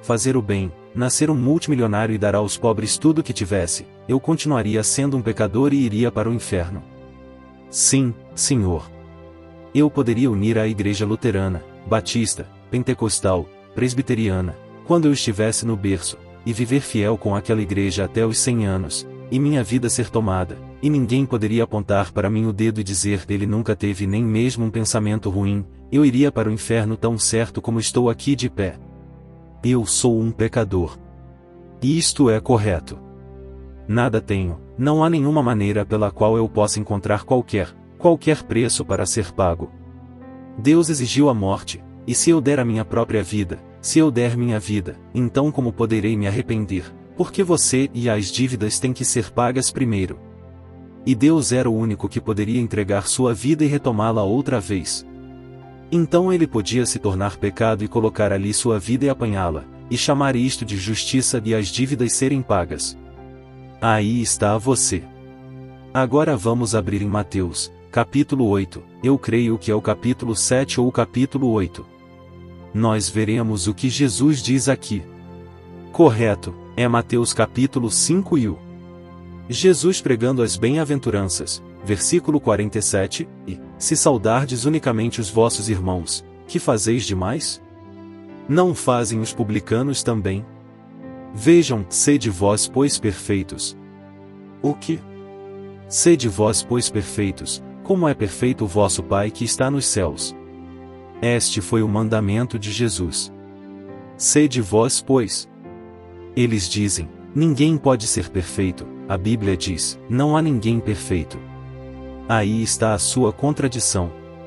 [SPEAKER 2] fazer o bem, nascer um multimilionário e dar aos pobres tudo o que tivesse, eu continuaria sendo um pecador e iria para o inferno. Sim, Senhor. Eu poderia unir à igreja luterana, batista, pentecostal, presbiteriana, quando eu estivesse no berço, e viver fiel com aquela igreja até os 100 anos, e minha vida ser tomada, e ninguém poderia apontar para mim o dedo e dizer ele nunca teve nem mesmo um pensamento ruim, eu iria para o inferno tão certo como estou aqui de pé. Eu sou um pecador. E isto é correto. Nada tenho, não há nenhuma maneira pela qual eu possa encontrar qualquer preço para ser pago. Deus exigiu a morte, e se eu der a minha própria vida, se eu der minha vida, então como poderei me arrepender? Porque você e as dívidas têm que ser pagas primeiro. E Deus era o único que poderia entregar sua vida e retomá-la outra vez. Então ele podia se tornar pecado e colocar ali sua vida e apanhá-la, e chamar isto de justiça e as dívidas serem pagas. Aí está você. Agora vamos abrir em Mateus, capítulo 8, eu creio que é o capítulo 7 ou o capítulo 8. Nós veremos o que Jesus diz aqui. Correto, é Mateus capítulo 5 e o Jesus pregando as bem-aventuranças, versículo 47, e, se saudardes unicamente os vossos irmãos, que fazeis demais? Não fazem os publicanos também? Vejam, sede vós pois perfeitos. O que? Sede vós pois perfeitos, como é perfeito o vosso Pai que está nos céus. Este foi o mandamento de Jesus. Sede vós pois. Eles dizem, ninguém pode ser perfeito, a Bíblia diz, não há ninguém perfeito. Aí está a sua contradição.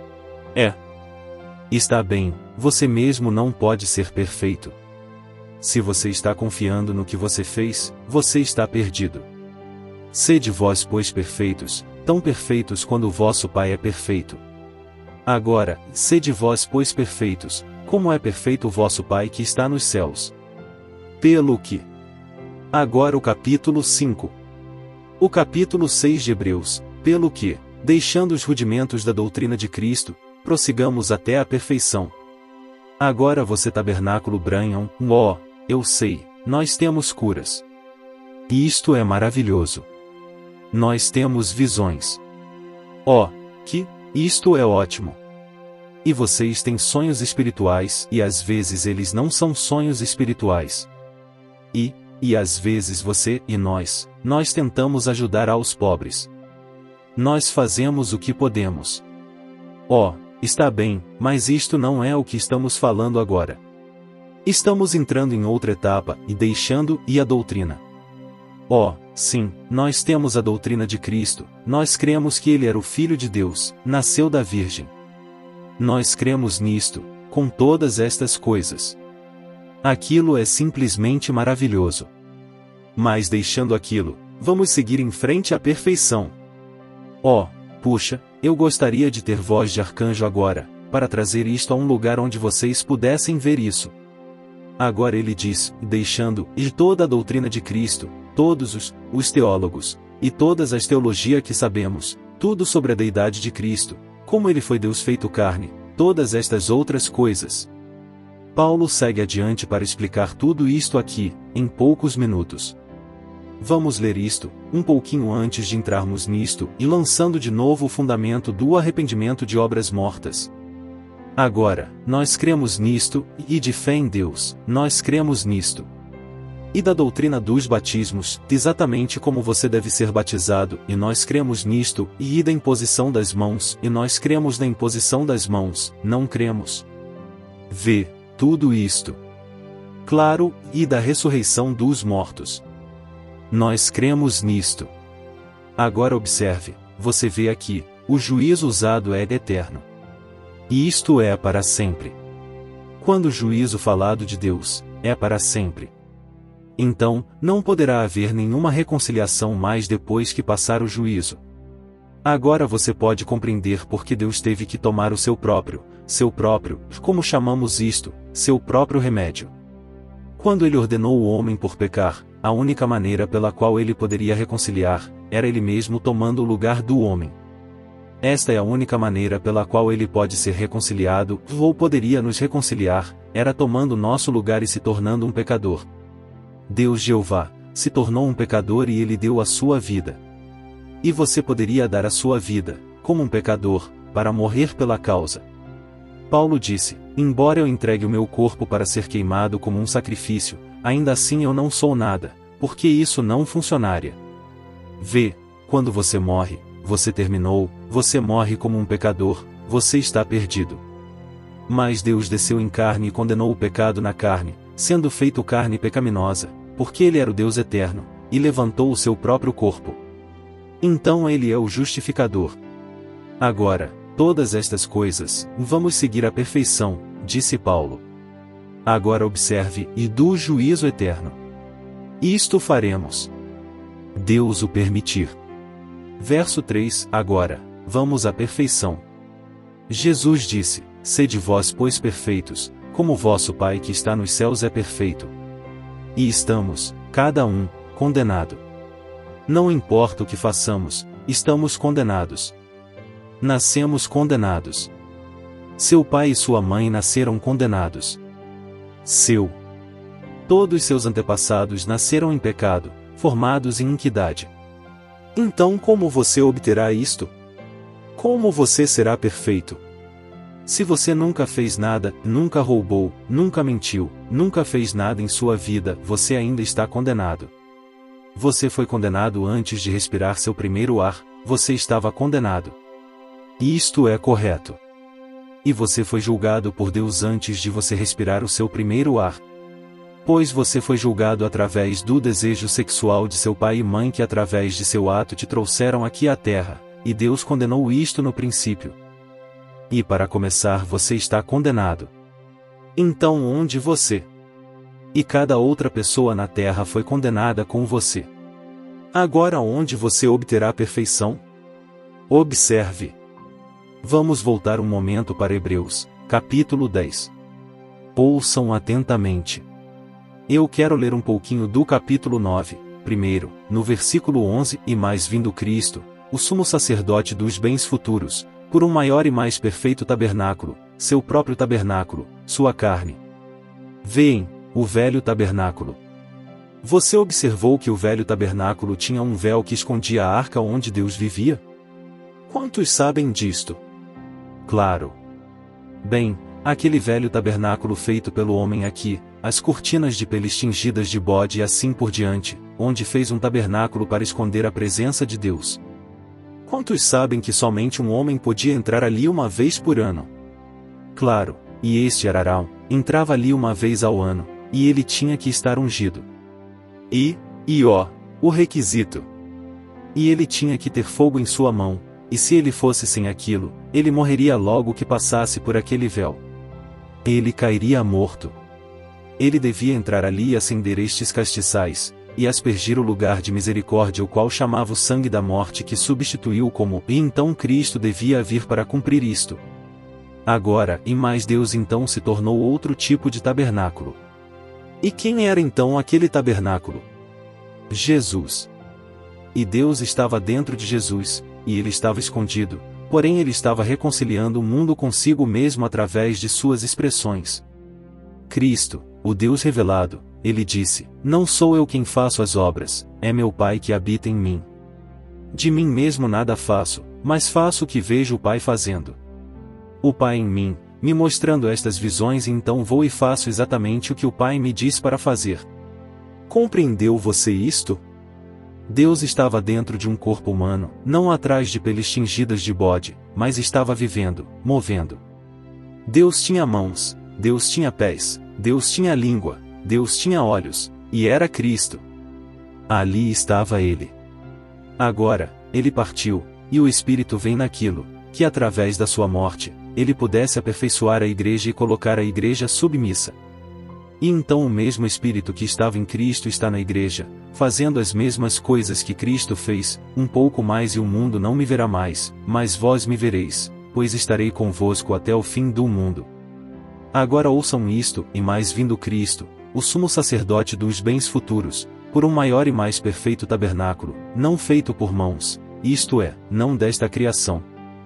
[SPEAKER 2] Está bem, você mesmo não pode ser perfeito. Se você está confiando no que você fez, você está perdido. Sede vós pois perfeitos, tão perfeitos quando o vosso Pai é perfeito. Agora, sede vós pois perfeitos, como é perfeito o vosso Pai que está nos céus. Pelo que. Agora o capítulo 5. O capítulo 6 de Hebreus, pelo que, deixando os rudimentos da doutrina de Cristo, prossigamos até a perfeição. Agora você tabernáculo Branham, eu sei, nós temos curas. E isto é maravilhoso. Nós temos visões. Isto é ótimo. E vocês têm sonhos espirituais e às vezes eles não são sonhos espirituais. E às vezes você e nós tentamos ajudar aos pobres. Nós fazemos o que podemos. Está bem, mas isto não é o que estamos falando agora. Estamos entrando em outra etapa e deixando a doutrina. Sim, nós temos a doutrina de Cristo, nós cremos que Ele era o Filho de Deus, nasceu da Virgem. Nós cremos nisto, com todas estas coisas. Aquilo é simplesmente maravilhoso. Mas deixando aquilo, vamos seguir em frente à perfeição. Puxa, eu gostaria de ter voz de arcanjo agora, para trazer isto a um lugar onde vocês pudessem ver isso. Agora ele diz, deixando toda a doutrina de Cristo, todos os teólogos, e todas as teologia que sabemos, tudo sobre a deidade de Cristo, como ele foi Deus feito carne, todas estas outras coisas. Paulo segue adiante para explicar tudo isto aqui, em poucos minutos. Vamos ler isto, um pouquinho antes de entrarmos nisto, e lançando de novo o fundamento do arrependimento de obras mortas. Agora, nós cremos nisto, e de fé em Deus, nós cremos nisto. E da doutrina dos batismos, exatamente como você deve ser batizado, e nós cremos nisto, e da imposição das mãos, e nós cremos na imposição das mãos, não cremos. Vê, tudo isto. Claro, e da ressurreição dos mortos. Nós cremos nisto. Agora observe, você vê aqui, o juízo usado é eterno. E isto é para sempre. Quando o juízo falado de Deus, é para sempre. Então, não poderá haver nenhuma reconciliação mais depois que passar o juízo. Agora você pode compreender por que Deus teve que tomar o seu próprio, como chamamos isto, seu próprio remédio. Quando ele ordenou o homem por pecar, a única maneira pela qual ele poderia reconciliar, era ele mesmo tomando o lugar do homem. Esta é a única maneira pela qual ele pode ser reconciliado, ou poderia nos reconciliar, era tomando nosso lugar e se tornando um pecador. Deus Jeová se tornou um pecador e ele deu a sua vida. E você poderia dar a sua vida, como um pecador, para morrer pela causa. Paulo disse: embora eu entregue o meu corpo para ser queimado como um sacrifício, ainda assim eu não sou nada, porque isso não funcionaria. Vê, quando você morre, você terminou, você morre como um pecador, você está perdido. Mas Deus desceu em carne e condenou o pecado na carne, sendo feito carne pecaminosa, porque ele era o Deus eterno, e levantou o seu próprio corpo. Então ele é o justificador. Agora, todas estas coisas, vamos seguir a perfeição, disse Paulo. Agora observe, e do juízo eterno. Isto faremos. Deus o permitir. Verso 3, agora, vamos à perfeição. Jesus disse: sede vós pois perfeitos, como vosso Pai que está nos céus é perfeito. E estamos, cada um, condenado. Não importa o que façamos, estamos condenados. Nascemos condenados. Seu pai e sua mãe nasceram condenados. Todos seus antepassados nasceram em pecado, formados em iniquidade. Então como você obterá isto? Como você será perfeito? Se você nunca fez nada, nunca roubou, nunca mentiu, nunca fez nada em sua vida, você ainda está condenado. Você foi condenado antes de respirar seu primeiro ar, você estava condenado. E isto é correto. E você foi julgado por Deus antes de você respirar o seu primeiro ar. Pois você foi julgado através do desejo sexual de seu pai e mãe que através de seu ato te trouxeram aqui à terra, e Deus condenou isto no princípio. E para começar você está condenado. Então onde você? E cada outra pessoa na terra foi condenada com você. Agora onde você obterá a perfeição? Observe. Vamos voltar um momento para Hebreus, capítulo 10. Ouçam atentamente. Eu quero ler um pouquinho do capítulo 9, primeiro, no versículo 11, e mais vindo Cristo, o sumo sacerdote dos bens futuros, por um maior e mais perfeito tabernáculo, seu próprio tabernáculo, sua carne. Veem, o velho tabernáculo. Você observou que o velho tabernáculo tinha um véu que escondia a arca onde Deus vivia? Quantos sabem disto? Claro. Bem, aquele velho tabernáculo feito pelo homem aqui, as cortinas de peles tingidas de bode e assim por diante, onde fez um tabernáculo para esconder a presença de Deus. Quantos sabem que somente um homem podia entrar ali uma vez por ano? Claro, e este Ararão entrava ali uma vez ao ano, e ele tinha que estar ungido. O requisito. E ele tinha que ter fogo em sua mão, e se ele fosse sem aquilo, ele morreria logo que passasse por aquele véu. Ele cairia morto. Ele devia entrar ali e acender estes castiçais, e aspergir o lugar de misericórdia o qual chamava o sangue da morte que substituiu como, e então Cristo devia vir para cumprir isto. Agora, e mais Deus então se tornou outro tipo de tabernáculo. E quem era então aquele tabernáculo? Jesus. E Deus estava dentro de Jesus, e ele estava escondido, porém ele estava reconciliando o mundo consigo mesmo através de suas expressões. Cristo, o Deus revelado, ele disse: não sou eu quem faço as obras, é meu Pai que habita em mim. De mim mesmo nada faço, mas faço o que vejo o Pai fazendo. O Pai em mim, me mostrando estas visões, e então vou e faço exatamente o que o Pai me diz para fazer. Compreendeu você isto? Deus estava dentro de um corpo humano, não atrás de peles tingidas de bode, mas estava vivendo, movendo. Deus tinha mãos, Deus tinha pés, Deus tinha língua, Deus tinha olhos, e era Cristo. Ali estava ele. Agora, ele partiu, e o Espírito vem naquilo, que através da sua morte, ele pudesse aperfeiçoar a igreja e colocar a igreja submissa. E então o mesmo Espírito que estava em Cristo está na igreja, fazendo as mesmas coisas que Cristo fez, um pouco mais, e o mundo não me verá mais, mas vós me vereis, pois estarei convosco até o fim do mundo. Agora ouçam isto, e mais vindo Cristo, o sumo sacerdote dos bens futuros, por um maior e mais perfeito tabernáculo, não feito por mãos, isto é, não desta criação.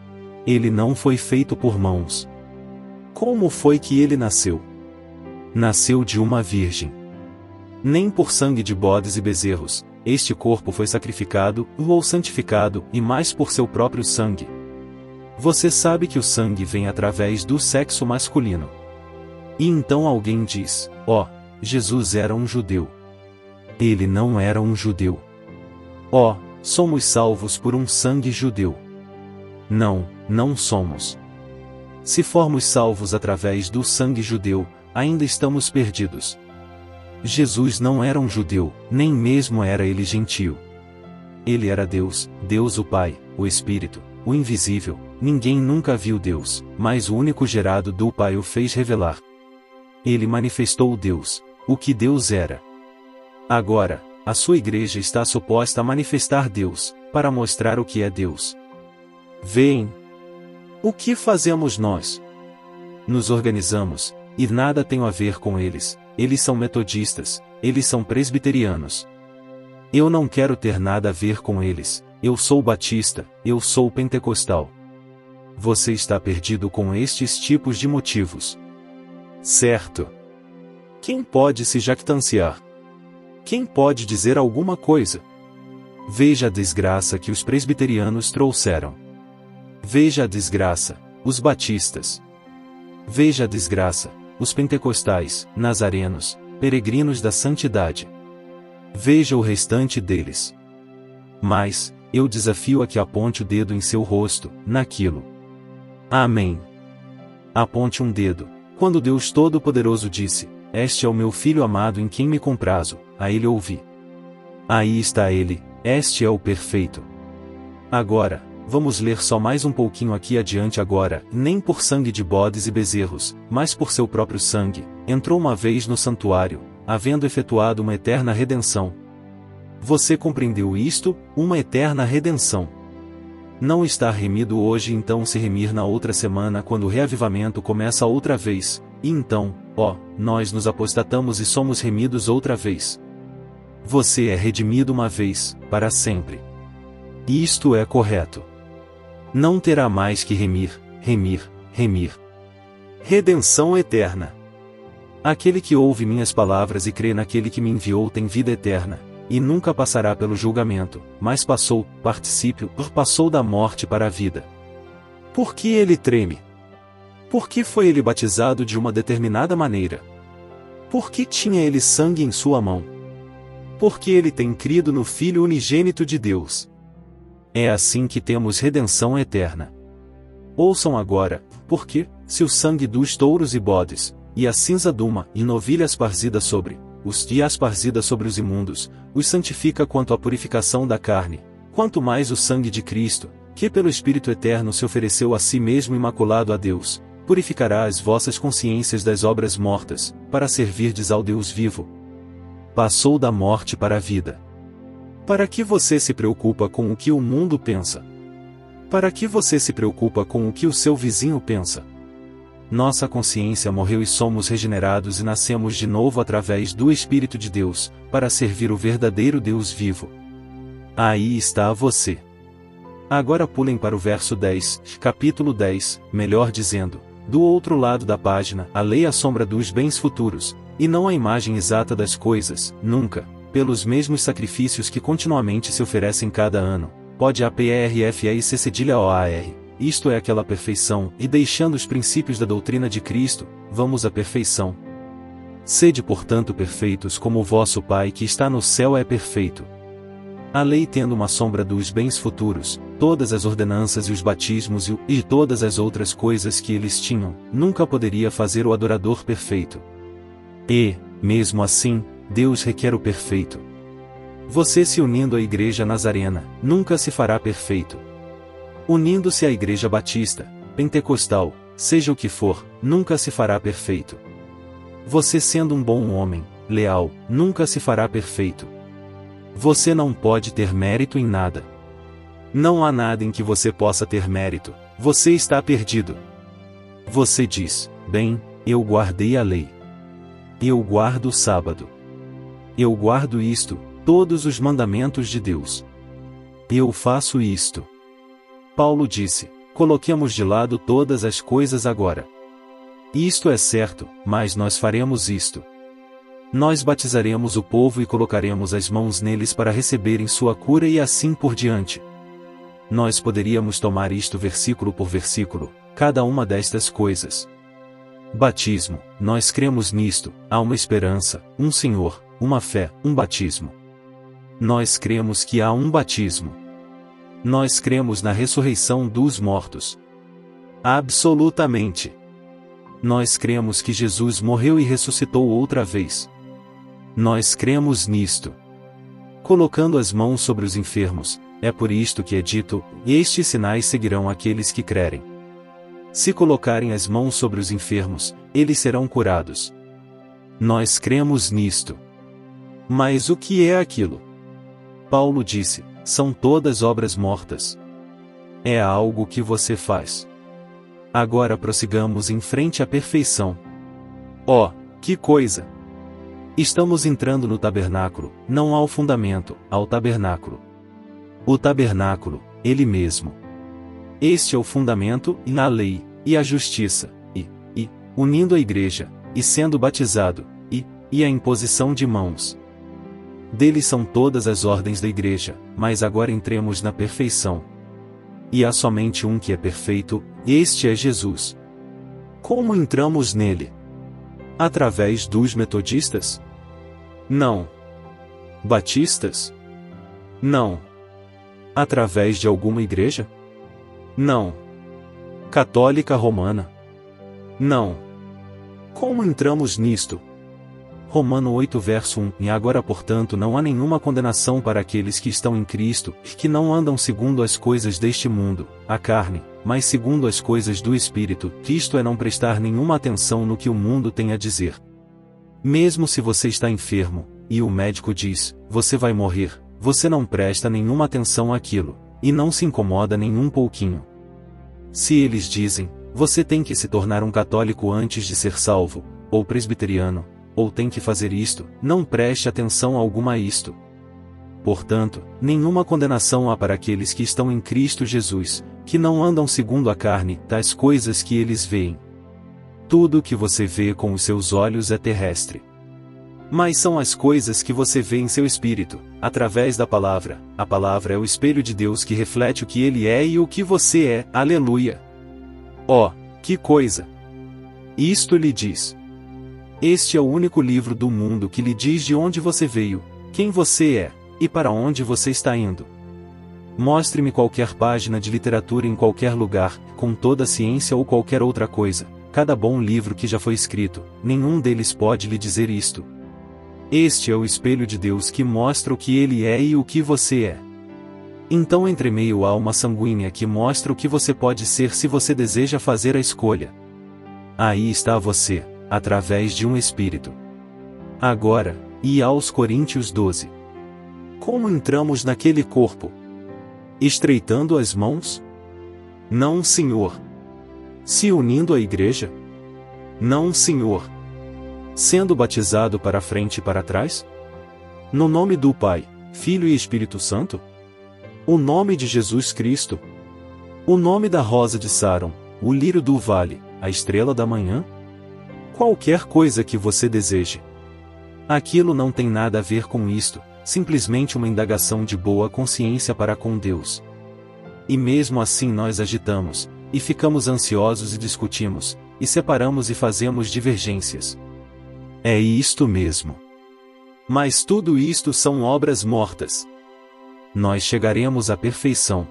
[SPEAKER 2] Ele não foi feito por mãos. Como foi que ele nasceu? Nasceu de uma virgem. Nem por sangue de bodes e bezerros, este corpo foi sacrificado ou santificado, e mais por seu próprio sangue. Você sabe que o sangue vem através do sexo masculino. E então alguém diz: ó, Jesus era um judeu. Ele não era um judeu. Ó, somos salvos por um sangue judeu. Não, não somos. Se formos salvos através do sangue judeu, ainda estamos perdidos. Jesus não era um judeu, nem mesmo era ele gentio. Ele era Deus, Deus o Pai, o Espírito, o invisível. Ninguém nunca viu Deus, mas o único gerado do Pai o fez revelar. Ele manifestou Deus, o que Deus era. Agora, a sua igreja está suposta a manifestar Deus, para mostrar o que é Deus. Veem? O que fazemos nós? Nos organizamos, e nada tem a ver com eles. Eles são metodistas, eles são presbiterianos. Eu não quero ter nada a ver com eles. Eu sou batista, eu sou pentecostal. Você está perdido com estes tipos de motivos. Certo? Quem pode se jactanciar? Quem pode dizer alguma coisa? Veja a desgraça que os presbiterianos trouxeram. Veja a desgraça, os batistas. Veja a desgraça, os pentecostais, nazarenos, peregrinos da santidade. Veja o restante deles. Mas, eu desafio a que aponte o dedo em seu rosto, naquilo. Amém. Aponte um dedo. Quando Deus Todo-Poderoso disse: este é o meu filho amado em quem me comprazo, a ele ouvi. Aí está ele, este é o perfeito. Agora, vamos ler só mais um pouquinho aqui adiante agora. Nem por sangue de bodes e bezerros, mas por seu próprio sangue, entrou uma vez no santuário, havendo efetuado uma eterna redenção. Você compreendeu isto? Uma eterna redenção. Não está remido hoje, então se remir na outra semana quando o reavivamento começa outra vez, e então, ó, nós nos apostatamos e somos remidos outra vez. Você é redimido uma vez, para sempre. E isto é correto. Não terá mais que remir, remir, remir. Redenção eterna. Aquele que ouve minhas palavras e crê naquele que me enviou tem vida eterna, e nunca passará pelo julgamento, mas passou da morte para a vida. Por que ele treme? Por que foi ele batizado de uma determinada maneira? Por que tinha ele sangue em sua mão? Porque ele tem crido no Filho unigênito de Deus. É assim que temos redenção eterna. Ouçam agora, porque, se o sangue dos touros e bodes, e a cinza duma e novilha esparzida sobre os imundos, os santifica quanto à purificação da carne, quanto mais o sangue de Cristo, que pelo Espírito Eterno se ofereceu a si mesmo imaculado a Deus, purificará as vossas consciências das obras mortas, para servirdes ao Deus vivo. Passou da morte para a vida. Para que você se preocupa com o que o mundo pensa? Para que você se preocupa com o que o seu vizinho pensa? Nossa consciência morreu e somos regenerados e nascemos de novo através do Espírito de Deus, para servir o verdadeiro Deus vivo. Aí está você. Agora pulem para o verso 10, capítulo 10, melhor dizendo, do outro lado da página, a lei à sombra dos bens futuros, e não a imagem exata das coisas, nunca, pelos mesmos sacrifícios que continuamente se oferecem cada ano, pode APRFEIC_OAR. Isto é aquela perfeição, e deixando os princípios da doutrina de Cristo, vamos à perfeição. Sede portanto perfeitos como o vosso Pai que está no céu é perfeito. A lei tendo uma sombra dos bens futuros, todas as ordenanças e os batismos e todas as outras coisas que eles tinham, nunca poderia fazer o adorador perfeito. E, mesmo assim, Deus requer o perfeito. Você se unindo à Igreja Nazarena, nunca se fará perfeito. Unindo-se à Igreja Batista, Pentecostal, seja o que for, nunca se fará perfeito. Você sendo um bom homem, leal, nunca se fará perfeito. Você não pode ter mérito em nada. Não há nada em que você possa ter mérito, você está perdido. Você diz, bem, eu guardei a lei. Eu guardo o sábado. Eu guardo isto, todos os mandamentos de Deus. Eu faço isto. Paulo disse, Coloquemos de lado todas as coisas agora. Isto é certo, mas nós faremos isto. Nós batizaremos o povo e colocaremos as mãos neles para receberem sua cura e assim por diante. Nós poderíamos tomar isto versículo por versículo, cada uma destas coisas. Batismo, nós cremos nisto, há uma esperança, um Senhor, uma fé, um batismo. Nós cremos que há um batismo. Nós cremos na ressurreição dos mortos. Absolutamente. Nós cremos que Jesus morreu e ressuscitou outra vez. Nós cremos nisto. Colocando as mãos sobre os enfermos, é por isto que é dito, estes sinais seguirão aqueles que crerem. Se colocarem as mãos sobre os enfermos, eles serão curados. Nós cremos nisto. Mas o que é aquilo? Paulo disse, são todas obras mortas. É algo que você faz. Agora prossigamos em frente à perfeição. Oh, que coisa! Estamos entrando no tabernáculo, não ao fundamento, ao tabernáculo. O tabernáculo, ele mesmo. Este é o fundamento, e a lei, e a justiça, e unindo a igreja, e sendo batizado, e a imposição de mãos. Deles são todas as ordens da igreja, mas agora entremos na perfeição. E há somente um que é perfeito, este é Jesus. Como entramos nele? Através dos metodistas? Não. Batistas? Não. Através de alguma igreja? Não. Católica romana? Não. Como entramos nisto? Romano 8 verso 1 E agora portanto não há nenhuma condenação para aqueles que estão em Cristo, que não andam segundo as coisas deste mundo, a carne, mas segundo as coisas do Espírito, que isto é não prestar nenhuma atenção no que o mundo tem a dizer. Mesmo se você está enfermo, e o médico diz, você vai morrer, você não presta nenhuma atenção àquilo, e não se incomoda nenhum pouquinho. Se eles dizem, você tem que se tornar um católico antes de ser salvo, ou presbiteriano, ou tem que fazer isto, não preste atenção alguma a isto. Portanto, nenhuma condenação há para aqueles que estão em Cristo Jesus, que não andam segundo a carne, tais coisas que eles veem. Tudo o que você vê com os seus olhos é terrestre. Mas são as coisas que você vê em seu espírito, através da palavra. A palavra é o espelho de Deus que reflete o que ele é e o que você é, aleluia. Oh, que coisa! Isto lhe diz. Este é o único livro do mundo que lhe diz de onde você veio, quem você é, e para onde você está indo. Mostre-me qualquer página de literatura em qualquer lugar, com toda a ciência ou qualquer outra coisa, cada bom livro que já foi escrito, nenhum deles pode lhe dizer isto. Este é o espelho de Deus que mostra o que ele é e o que você é. Então entre meio há uma sanguínea que mostra o que você pode ser se você deseja fazer a escolha. Aí está você, através de um espírito. Agora, e aos Coríntios 12. Como entramos naquele corpo? Estreitando as mãos? Não, Senhor. Se unindo à igreja? Não, Senhor. Sendo batizado para frente e para trás? No nome do Pai, Filho e Espírito Santo? O nome de Jesus Cristo? O nome da rosa de Sáron, o lírio do vale, a estrela da manhã? Qualquer coisa que você deseje. Aquilo não tem nada a ver com isto, simplesmente uma indagação de boa consciência para com Deus. E mesmo assim nós agitamos, e ficamos ansiosos e discutimos, e separamos e fazemos divergências. É isto mesmo. Mas tudo isto são obras mortas. Nós chegaremos à perfeição.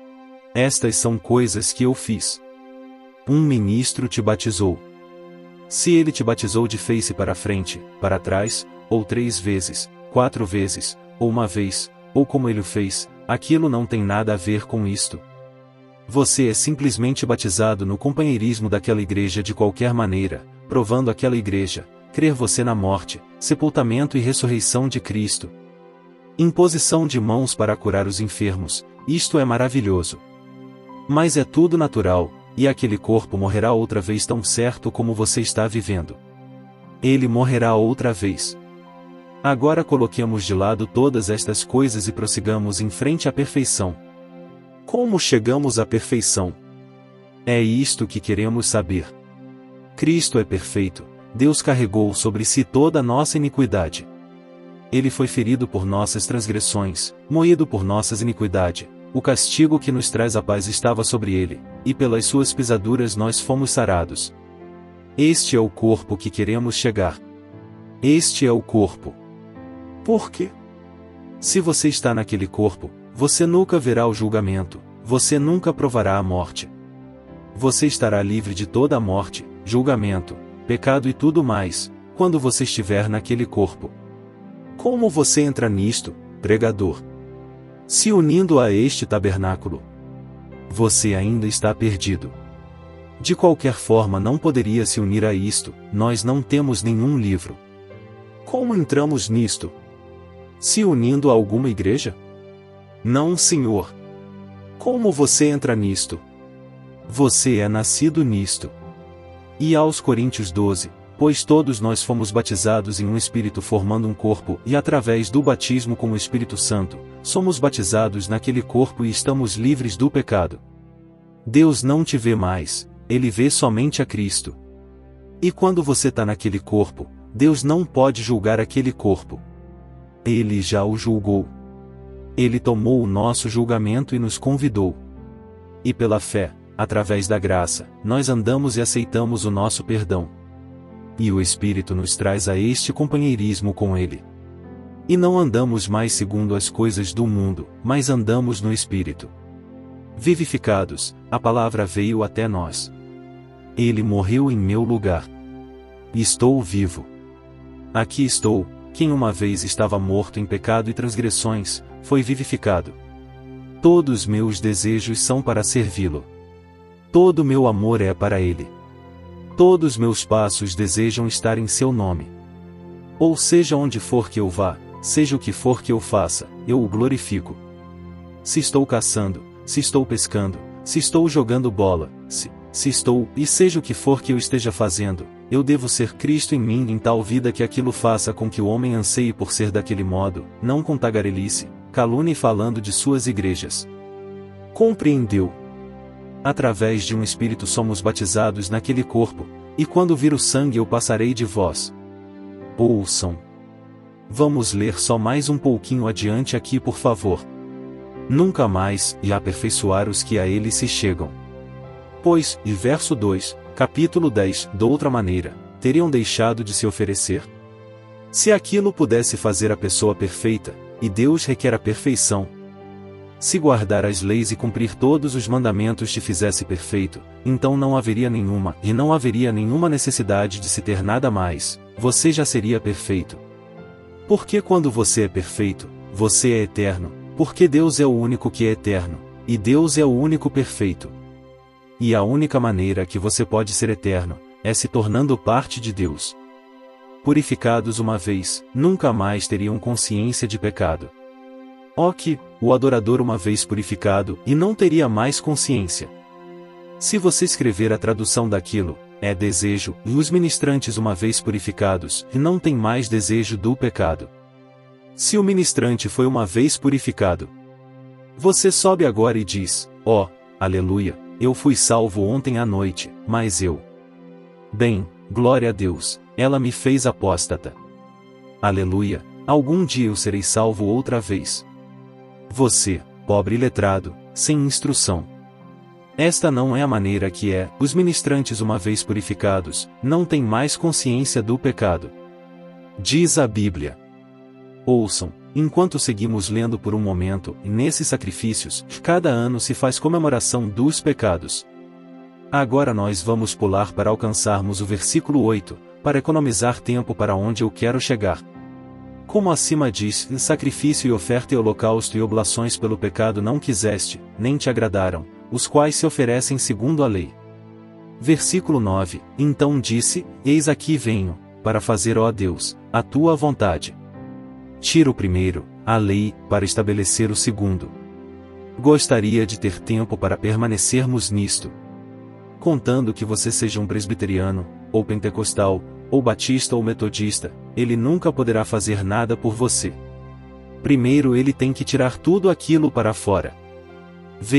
[SPEAKER 2] Estas são coisas que eu fiz. Um ministro te batizou. Se ele te batizou de face para frente, para trás, ou 3 vezes, 4 vezes, ou uma vez, ou como ele o fez, aquilo não tem nada a ver com isto. Você é simplesmente batizado no companheirismo daquela igreja de qualquer maneira, provando aquela igreja, crer você na morte, sepultamento e ressurreição de Cristo. Imposição de mãos para curar os enfermos, isto é maravilhoso. Mas é tudo natural, e aquele corpo morrerá outra vez tão certo como você está vivendo. Ele morrerá outra vez. Agora coloquemos de lado todas estas coisas e prossigamos em frente à perfeição. Como chegamos à perfeição? É isto que queremos saber. Cristo é perfeito, Deus carregou sobre si toda a nossa iniquidade. Ele foi ferido por nossas transgressões, moído por nossas iniquidades. O castigo que nos traz a paz estava sobre ele, e pelas suas pisaduras nós fomos sarados. Este é o corpo que queremos chegar. Este é o corpo. Por quê? Se você está naquele corpo, você nunca verá o julgamento, você nunca provará a morte. Você estará livre de toda a morte, julgamento, pecado e tudo mais, quando você estiver naquele corpo. Como você entra nisto, pregador? Se unindo a este tabernáculo, você ainda está perdido. De qualquer forma não poderia se unir a isto, nós não temos nenhum livro. Como entramos nisto? Se unindo a alguma igreja? Não, senhor. Como você entra nisto? Você é nascido nisto. E aos Coríntios 12, pois todos nós fomos batizados em um Espírito formando um corpo, e através do batismo com o Espírito Santo, somos batizados naquele corpo e estamos livres do pecado. Deus não te vê mais, Ele vê somente a Cristo. E quando você está naquele corpo, Deus não pode julgar aquele corpo. Ele já o julgou. Ele tomou o nosso julgamento e nos convidou. E pela fé, através da graça, nós andamos e aceitamos o nosso perdão. E o Espírito nos traz a este companheirismo com Ele. E não andamos mais segundo as coisas do mundo, mas andamos no Espírito. Vivificados, a palavra veio até nós. Ele morreu em meu lugar. Estou vivo. Aqui estou, quem uma vez estava morto em pecado e transgressões, foi vivificado. Todos meus desejos são para servi-lo. Todo meu amor é para Ele. Todos meus passos desejam estar em seu nome. Ou seja onde for que eu vá, seja o que for que eu faça, eu o glorifico. Se estou caçando, se estou pescando, se estou jogando bola, se estou, e seja o que for que eu esteja fazendo, eu devo ser Cristo em mim em tal vida que aquilo faça com que o homem anseie por ser daquele modo, não com tagarelice, calúnia falando de suas igrejas. Compreendeu? Através de um Espírito somos batizados naquele corpo, e quando vir o sangue eu passarei de vós. Ouçam. Vamos ler só mais um pouquinho adiante aqui por favor. Nunca mais, e aperfeiçoar os que a ele se chegam. Pois, e verso 2, capítulo 10, doutra maneira, teriam deixado de se oferecer. Se aquilo pudesse fazer a pessoa perfeita, e Deus requer a perfeição. Se guardar as leis e cumprir todos os mandamentos te fizesse perfeito, então não haveria nenhuma necessidade de se ter nada mais, você já seria perfeito. Porque quando você é perfeito, você é eterno, porque Deus é o único que é eterno, e Deus é o único perfeito. E a única maneira que você pode ser eterno, é se tornando parte de Deus. Purificados uma vez, nunca mais teriam consciência de pecado. Ó que, o adorador uma vez purificado, e não teria mais consciência. Se você escrever a tradução daquilo, é desejo, e os ministrantes uma vez purificados, e não tem mais desejo do pecado. Se o ministrante foi uma vez purificado, você sobe agora e diz, ó, aleluia, eu fui salvo ontem à noite, mas eu. Bem, glória a Deus, ela me fez apóstata. Aleluia, algum dia eu serei salvo outra vez. Você, pobre letrado, sem instrução. Esta não é a maneira que é, os ministrantes uma vez purificados, não têm mais consciência do pecado. Diz a Bíblia. Ouçam, enquanto seguimos lendo por um momento, nesses sacrifícios, cada ano se faz comemoração dos pecados. Agora nós vamos pular para alcançarmos o versículo 8, para economizar tempo para onde eu quero chegar. Como acima diz, sacrifício e oferta e holocausto e oblações pelo pecado não quiseste, nem te agradaram, os quais se oferecem segundo a lei. Versículo 9, então disse, eis aqui venho, para fazer, ó Deus, a tua vontade. Tira o primeiro, a lei, para estabelecer o segundo. Gostaria de ter tempo para permanecermos nisto. Contando que você seja um presbiteriano, ou pentecostal, ou batista ou metodista, ele nunca poderá fazer nada por você. Primeiro ele tem que tirar tudo aquilo para fora. Veem,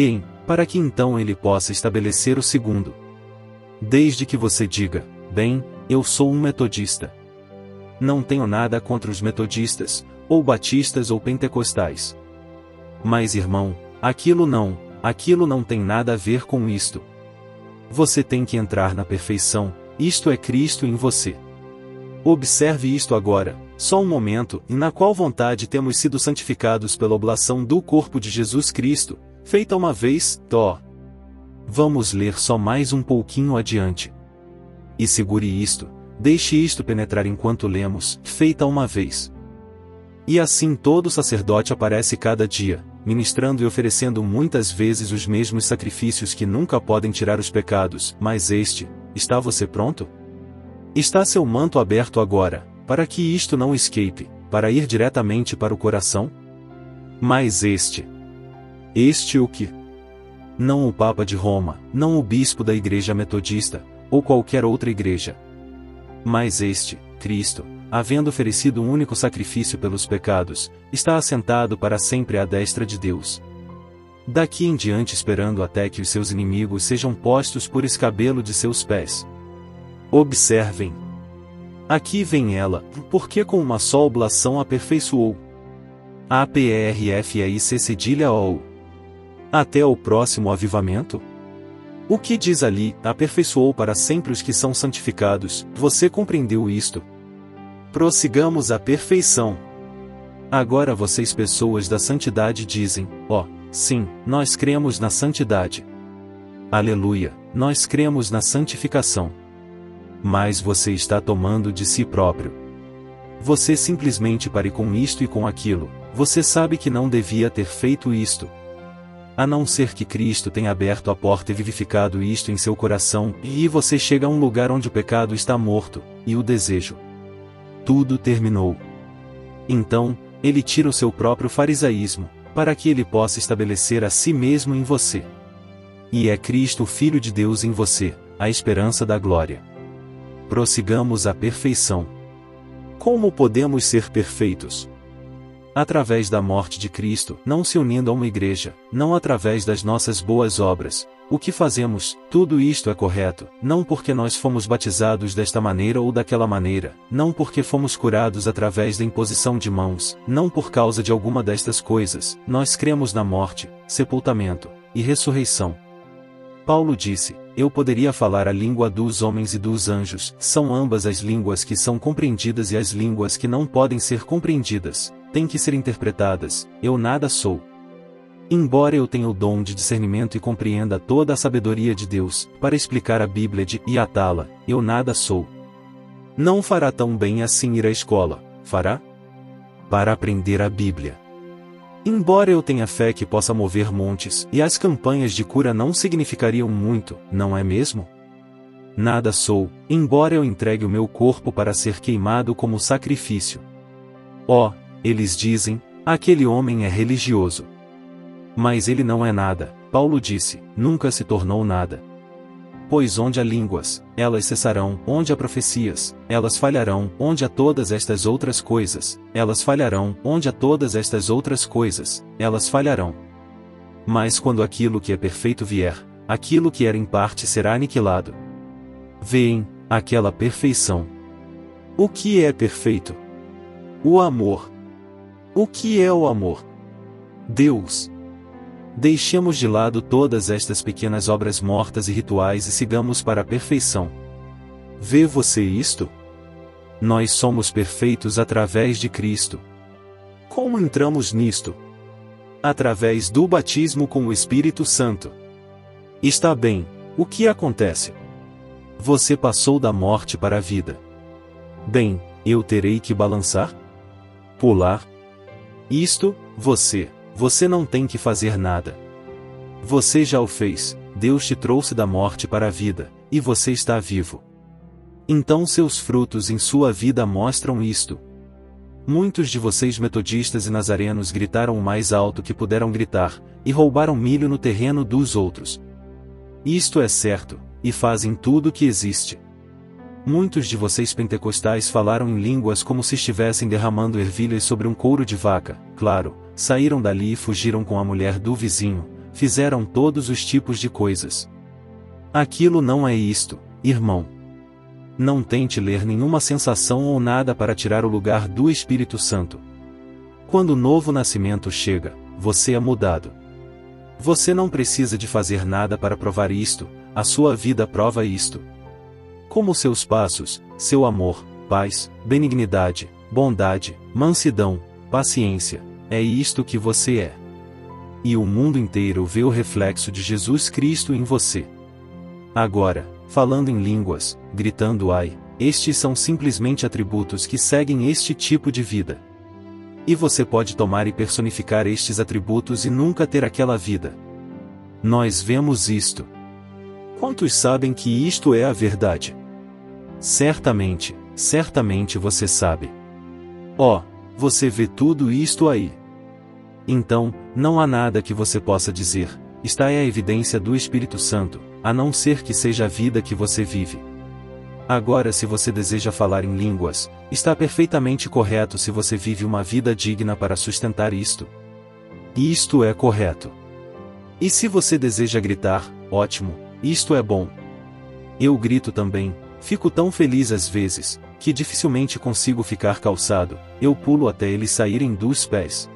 [SPEAKER 2] para que então ele possa estabelecer o segundo. Desde que você diga, bem, eu sou um metodista. Não tenho nada contra os metodistas, ou batistas ou pentecostais. Mas irmão, aquilo não tem nada a ver com isto. Você tem que entrar na perfeição, isto é Cristo em você. Observe isto agora, só um momento, e na qual vontade temos sido santificados pela oblação do corpo de Jesus Cristo, feita uma vez, Vamos ler só mais um pouquinho adiante. E segure isto, deixe isto penetrar enquanto lemos, feita uma vez. E assim todo sacerdote aparece cada dia, ministrando e oferecendo muitas vezes os mesmos sacrifícios que nunca podem tirar os pecados, mas está você pronto? Está seu manto aberto agora, para que isto não escape, para ir diretamente para o coração? Mas este o que? Não o Papa de Roma, não o bispo da Igreja Metodista, ou qualquer outra igreja. Mas Cristo, havendo oferecido um único sacrifício pelos pecados, está assentado para sempre à destra de Deus. Daqui em diante esperando até que os seus inimigos sejam postos por escabelo de seus pés. Observem. Aqui vem ela, porque com uma só oblação aperfeiçoou. APRFEIC até o próximo avivamento? O que diz ali, aperfeiçoou para sempre os que são santificados, você compreendeu isto? Prossigamos a perfeição. Agora vocês pessoas da santidade dizem, sim, nós cremos na santidade. Aleluia, nós cremos na santificação. Mas você está tomando de si próprio. Você simplesmente pare com isto e com aquilo, você sabe que não devia ter feito isto. A não ser que Cristo tenha aberto a porta e vivificado isto em seu coração, e você chega a um lugar onde o pecado está morto, e o desejo. Tudo terminou. Então, ele tira o seu próprio farisaísmo, para que ele possa estabelecer a si mesmo em você. E é Cristo o Filho de Deus em você, a esperança da glória. Prossigamos a perfeição. Como podemos ser perfeitos? Através da morte de Cristo, não se unindo a uma igreja, não através das nossas boas obras. O que fazemos, tudo isto é correto, não porque nós fomos batizados desta maneira ou daquela maneira, não porque fomos curados através da imposição de mãos, não por causa de alguma destas coisas, nós cremos na morte, sepultamento e ressurreição. Paulo disse, eu poderia falar a língua dos homens e dos anjos, são ambas as línguas que são compreendidas e as línguas que não podem ser compreendidas, têm que ser interpretadas, eu nada sou. Embora eu tenha o dom de discernimento e compreenda toda a sabedoria de Deus, para explicar a Bíblia e atá-la, eu nada sou. Não fará tão bem assim ir à escola, fará? Para aprender a Bíblia. Embora eu tenha fé que possa mover montes, e as campanhas de cura não significariam muito, não é mesmo? Nada sou, embora eu entregue o meu corpo para ser queimado como sacrifício. Eles dizem, aquele homem é religioso. Mas ele não é nada, Paulo disse, nunca se tornou nada. Pois onde há línguas, elas cessarão, onde há profecias, elas falharão, onde há todas estas outras coisas, elas falharão, onde há todas estas outras coisas, elas falharão. Mas quando aquilo que é perfeito vier, aquilo que era em parte será aniquilado. Veem, aquela perfeição. O que é perfeito? O amor. O que é o amor? Deus. Deixemos de lado todas estas pequenas obras mortas e rituais e sigamos para a perfeição. Vê você isto? Nós somos perfeitos através de Cristo. Como entramos nisto? Através do batismo com o Espírito Santo. Está bem, o que acontece? Você passou da morte para a vida. Bem, eu terei que balançar? Pular? Você não tem que fazer nada. Você já o fez, Deus te trouxe da morte para a vida, e você está vivo. Então seus frutos em sua vida mostram isto. Muitos de vocês metodistas e nazarenos gritaram o mais alto que puderam gritar, e roubaram milho no terreno dos outros. Isto é certo, e fazem tudo o que existe. Muitos de vocês pentecostais falaram em línguas como se estivessem derramando ervilhas sobre um couro de vaca, claro. Saíram dali e fugiram com a mulher do vizinho, fizeram todos os tipos de coisas. Aquilo não é isto, irmão. Não tente ler nenhuma sensação ou nada para tirar o lugar do Espírito Santo. Quando o novo nascimento chega, você é mudado. Você não precisa de fazer nada para provar isto, a sua vida prova isto. Como seus passos, seu amor, paz, benignidade, bondade, mansidão, paciência, é isto que você é. E o mundo inteiro vê o reflexo de Jesus Cristo em você. Agora, falando em línguas, gritando ai, estes são simplesmente atributos que seguem este tipo de vida. E você pode tomar e personificar estes atributos e nunca ter aquela vida. Nós vemos isto. Quantos sabem que isto é a verdade? Certamente você sabe. Você vê tudo isto aí. Então, não há nada que você possa dizer, esta é a evidência do Espírito Santo, a não ser que seja a vida que você vive. Agora, se você deseja falar em línguas, está perfeitamente correto se você vive uma vida digna para sustentar isto. Isto é correto. E se você deseja gritar, ótimo, isto é bom. Eu grito também, fico tão feliz às vezes, que dificilmente consigo ficar calçado, eu pulo até eles saírem dos pés.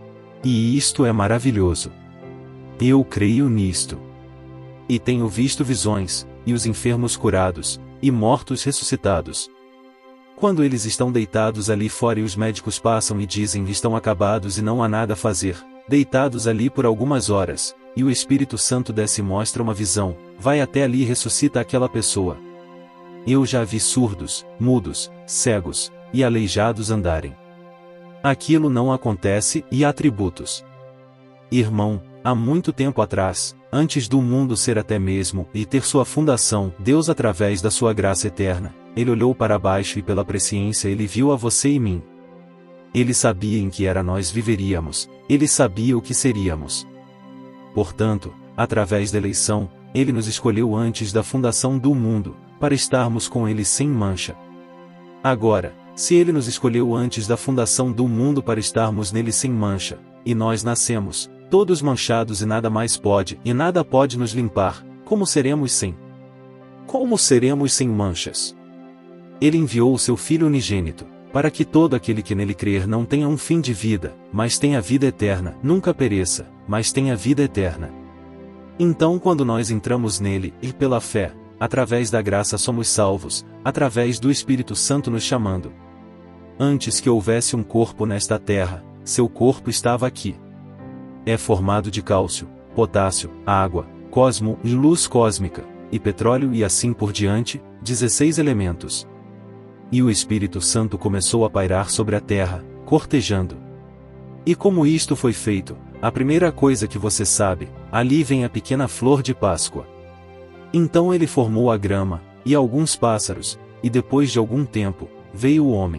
[SPEAKER 2] E isto é maravilhoso. Eu creio nisto. E tenho visto visões, e os enfermos curados, e mortos ressuscitados. Quando eles estão deitados ali fora e os médicos passam e dizem que estão acabados e não há nada a fazer, deitados ali por algumas horas, e o Espírito Santo desce e mostra uma visão, vai até ali e ressuscita aquela pessoa. Eu já vi surdos, mudos, cegos, e aleijados andarem. Aquilo não acontece e há atributos. Irmão, há muito tempo atrás, antes do mundo ser até mesmo e ter sua fundação, Deus através da sua graça eterna, Ele olhou para baixo e pela presciência Ele viu a você e mim. Ele sabia em que era nós viveríamos, Ele sabia o que seríamos. Portanto, através da eleição, Ele nos escolheu antes da fundação do mundo, para estarmos com Ele sem mancha. Agora, se Ele nos escolheu antes da fundação do mundo para estarmos nele sem mancha, e nós nascemos, todos manchados e nada mais pode nos limpar, como seremos sem? Como seremos sem manchas? Ele enviou o seu Filho unigênito, para que todo aquele que nele crer não tenha um fim de vida, mas tenha vida eterna, nunca pereça, mas tenha vida eterna. Então quando nós entramos nele, e pela fé, através da graça somos salvos, através do Espírito Santo nos chamando. Antes que houvesse um corpo nesta terra, seu corpo estava aqui. É formado de cálcio, potássio, água, cosmo e luz cósmica, e petróleo e assim por diante, 16 elementos. E o Espírito Santo começou a pairar sobre a terra, cortejando. E como isto foi feito, a primeira coisa que você sabe, ali vem a pequena flor de Páscoa. Então ele formou a grama, e alguns pássaros, e depois de algum tempo, veio o homem.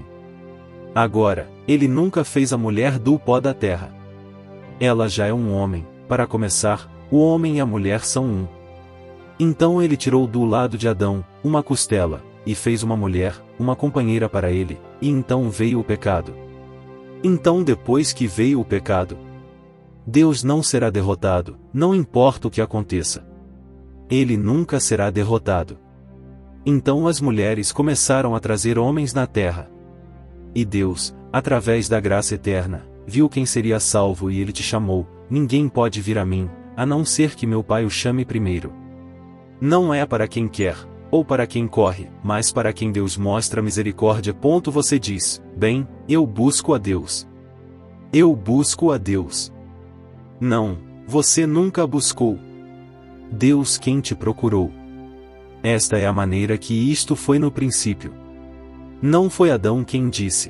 [SPEAKER 2] Agora, ele nunca fez a mulher do pó da terra. Ela já é um homem, para começar, o homem e a mulher são um. Então ele tirou do lado de Adão, uma costela, e fez uma mulher, uma companheira para ele, e então veio o pecado. Então depois que veio o pecado, Deus não será derrotado, não importa o que aconteça. Ele nunca será derrotado. Então as mulheres começaram a trazer homens na terra. E Deus, através da graça eterna, viu quem seria salvo e Ele te chamou, ninguém pode vir a mim, a não ser que meu Pai o chame primeiro. Não é para quem quer, ou para quem corre, mas para quem Deus mostra misericórdia. Você diz, bem, eu busco a Deus. Eu busco a Deus. Não, você nunca buscou. Deus quem te procurou. Esta é a maneira que isto foi no princípio. Não foi Adão quem disse,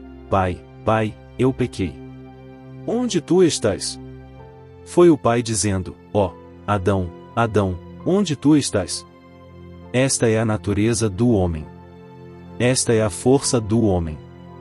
[SPEAKER 2] Pai, eu pequei. Onde tu estás? Foi o Pai dizendo, Adão, onde tu estás? Esta é a natureza do homem. Esta é a força do homem.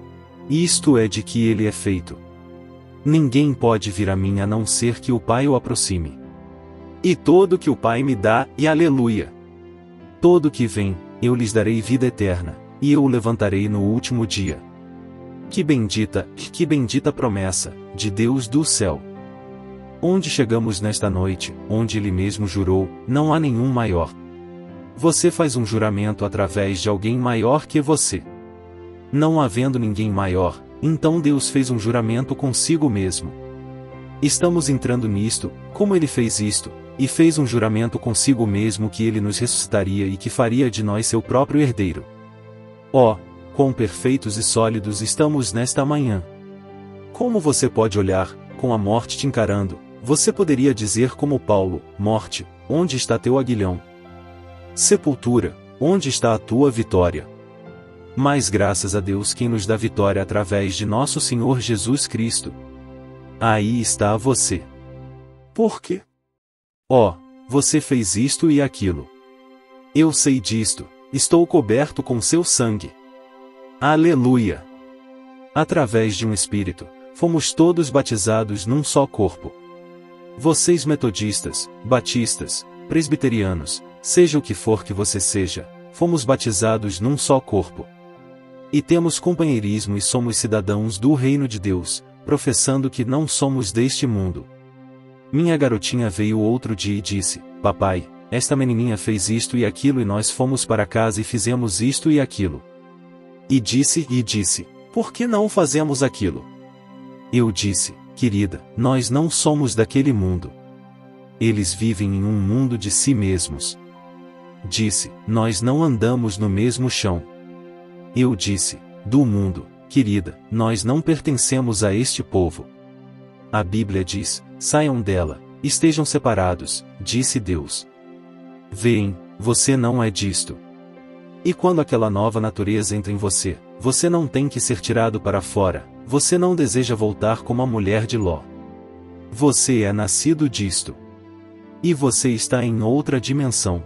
[SPEAKER 2] Isto é de que ele é feito. Ninguém pode vir a mim a não ser que o Pai o aproxime. E todo que o Pai me dá, e aleluia! Todo que vem, eu lhes darei vida eterna, e eu o levantarei no último dia. Que bendita promessa, de Deus do céu! Onde chegamos nesta noite, onde ele mesmo jurou, não há nenhum maior. Você faz um juramento através de alguém maior que você. Não havendo ninguém maior, então Deus fez um juramento consigo mesmo. Estamos entrando nisto, como ele fez isto, e fez um juramento consigo mesmo que ele nos ressuscitaria e que faria de nós seu próprio herdeiro. Oh, quão perfeitos e sólidos estamos nesta manhã! Como você pode olhar, com a morte te encarando, você poderia dizer como Paulo: morte, onde está teu aguilhão? Sepultura, onde está a tua vitória? Mas graças a Deus quem nos dá vitória através de nosso Senhor Jesus Cristo. Aí está você. Por quê? Oh, você fez isto e aquilo. Eu sei disto, estou coberto com seu sangue. Aleluia! Através de um Espírito, fomos todos batizados num só corpo. Vocês metodistas, batistas, presbiterianos, seja o que for que você seja, fomos batizados num só corpo. E temos companheirismo e somos cidadãos do reino de Deus, professando que não somos deste mundo. Minha garotinha veio outro dia e disse: papai, esta menininha fez isto e aquilo e nós fomos para casa e fizemos isto e aquilo. E disse, por que não fazemos aquilo? Eu disse: querida, nós não somos daquele mundo. Eles vivem em um mundo de si mesmos. Disse: nós não andamos no mesmo chão. Eu disse: do mundo, querida, nós não pertencemos a este povo. A Bíblia diz: saiam dela, estejam separados, disse Deus. Veem, você não é disto. E quando aquela nova natureza entra em você, você não tem que ser tirado para fora, você não deseja voltar como a mulher de Ló. Você é nascido disto. E você está em outra dimensão.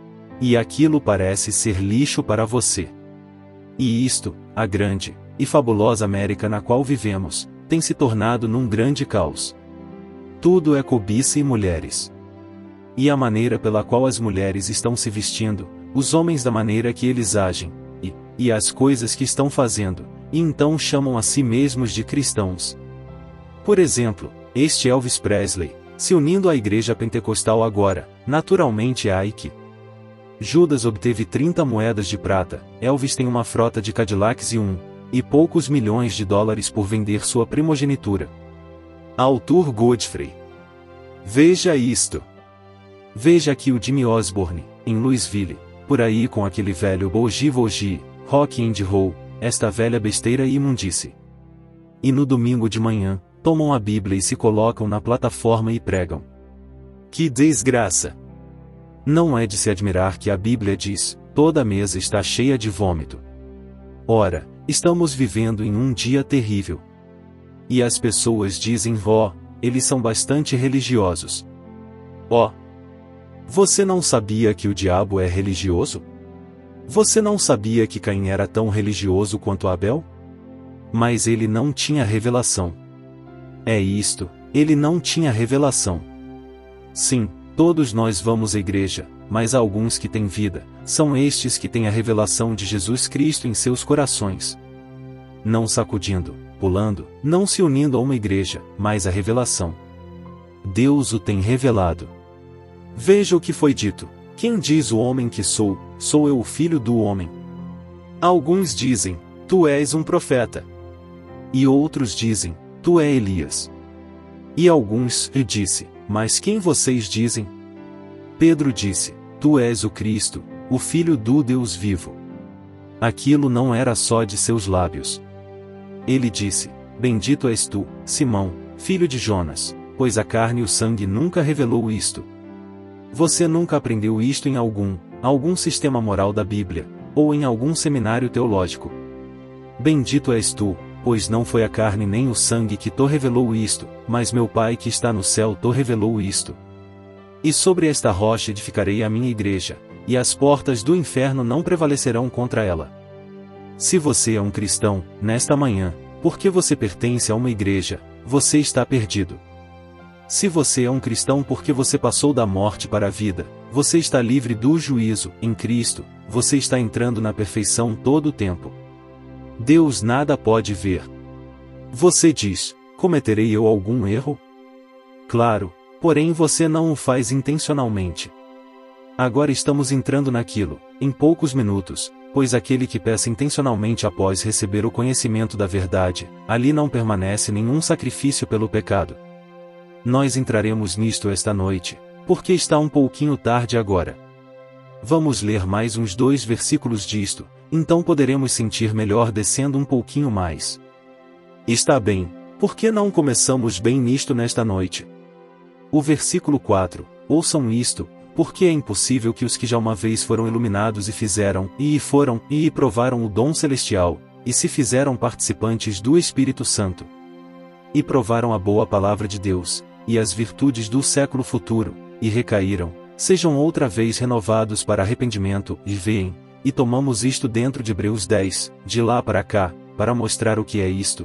[SPEAKER 2] E aquilo parece ser lixo para você. E isto, a grande e fabulosa América na qual vivemos, tem se tornado num grande caos. Tudo é cobiça e mulheres. E a maneira pela qual as mulheres estão se vestindo, os homens da maneira que eles agem, e as coisas que estão fazendo, e então chamam a si mesmos de cristãos. Por exemplo, este Elvis Presley, se unindo à igreja pentecostal agora, naturalmente a Ike. Judas obteve 30 moedas de prata, Elvis tem uma frota de Cadillacs e poucos milhões de dólares por vender sua primogenitura. Arthur Godfrey. Veja isto. Veja aqui o Jimmy Osborne, em Louisville, por aí com aquele velho Boogie Woogie, Rock and Roll, esta velha besteira e imundície. E no domingo de manhã, tomam a Bíblia e se colocam na plataforma e pregam. Que desgraça! Não é de se admirar que a Bíblia diz: toda a mesa está cheia de vômito. Ora, estamos vivendo em um dia terrível. E as pessoas dizem: ó, eles são bastante religiosos. Ó, você não sabia que o diabo é religioso? Você não sabia que Caim era tão religioso quanto Abel? Mas ele não tinha revelação. É isto, ele não tinha revelação. Sim, todos nós vamos à igreja, mas há alguns que têm vida, são estes que têm a revelação de Jesus Cristo em seus corações. Não sacudindo, pulando, não se unindo a uma igreja, mas a revelação. Deus o tem revelado. Veja o que foi dito: quem diz o homem que sou, sou eu o filho do homem. Alguns dizem: tu és um profeta. E outros dizem: tu és Elias. E alguns lhe disse: mas quem vocês dizem? Pedro disse: tu és o Cristo, o Filho do Deus vivo. Aquilo não era só de seus lábios. Ele disse: bendito és tu, Simão, filho de Jonas, pois a carne e o sangue nunca revelou isto. Você nunca aprendeu isto em algum sistema moral da Bíblia, ou em algum seminário teológico. Bendito és tu, pois não foi a carne nem o sangue que te revelou isto, mas meu Pai que está no céu te revelou isto. E sobre esta rocha edificarei a minha igreja, e as portas do inferno não prevalecerão contra ela. Se você é um cristão, nesta manhã, porque você pertence a uma igreja, você está perdido. Se você é um cristão porque você passou da morte para a vida, você está livre do juízo, em Cristo, você está entrando na perfeição todo o tempo. Deus nada pode ver. Você diz: cometerei eu algum erro? Claro, porém você não o faz intencionalmente. Agora estamos entrando naquilo, em poucos minutos, pois aquele que peca intencionalmente após receber o conhecimento da verdade, ali não permanece nenhum sacrifício pelo pecado. Nós entraremos nisto esta noite, porque está um pouquinho tarde agora. Vamos ler mais uns 2 versículos disto, então poderemos sentir melhor descendo um pouquinho mais. Está bem, por que não começamos bem nisto nesta noite? O versículo 4, ouçam isto, porque é impossível que os que já uma vez foram iluminados e fizeram, e provaram o dom celestial, e se fizeram participantes do Espírito Santo, e provaram a boa palavra de Deus, e as virtudes do século futuro, e recaíram, sejam outra vez renovados para arrependimento, e veem, e tomamos isto dentro de Hebreus 10, de lá para cá, para mostrar o que é isto.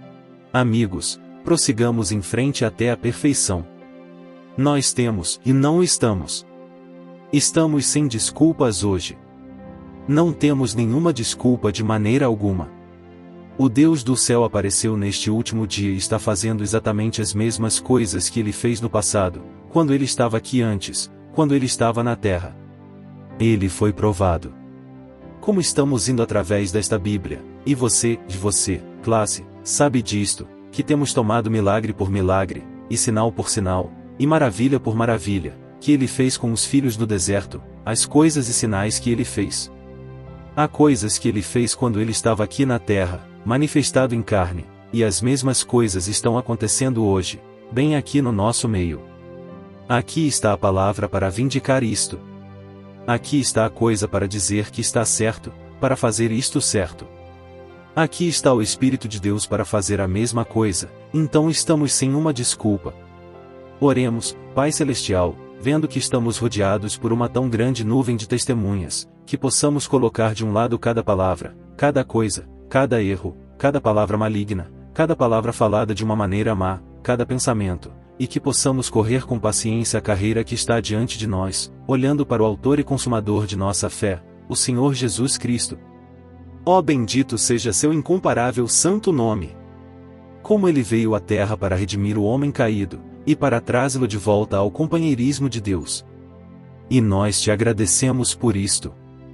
[SPEAKER 2] Amigos, prossigamos em frente até a perfeição. Nós temos, e não estamos. Estamos sem desculpas hoje. Não temos nenhuma desculpa de maneira alguma. O Deus do céu apareceu neste último dia e está fazendo exatamente as mesmas coisas que ele fez no passado, quando ele estava aqui antes, quando ele estava na terra. Ele foi provado. Como estamos indo através desta Bíblia, e você, classe, sabe disto, que temos tomado milagre por milagre, e sinal por sinal, e maravilha por maravilha, que ele fez com os filhos do deserto, as coisas e sinais que ele fez. Há coisas que ele fez quando ele estava aqui na terra, manifestado em carne, e as mesmas coisas estão acontecendo hoje, bem aqui no nosso meio. Aqui está a palavra para vindicar isto. Aqui está a coisa para dizer que está certo, para fazer isto certo. Aqui está o Espírito de Deus para fazer a mesma coisa, então estamos sem uma desculpa. Oremos, Pai Celestial, vendo que estamos rodeados por uma tão grande nuvem de testemunhas, que possamos colocar de um lado cada palavra, cada coisa, cada erro, cada palavra maligna, cada palavra falada de uma maneira má, cada pensamento, e que possamos correr com paciência a carreira que está diante de nós, olhando para o Autor e Consumador de nossa fé, o Senhor Jesus Cristo. Ó bendito seja seu incomparável santo nome! Como ele veio à terra para redimir o homem caído, e para trazê-lo de volta ao companheirismo de Deus. E nós te agradecemos por isto.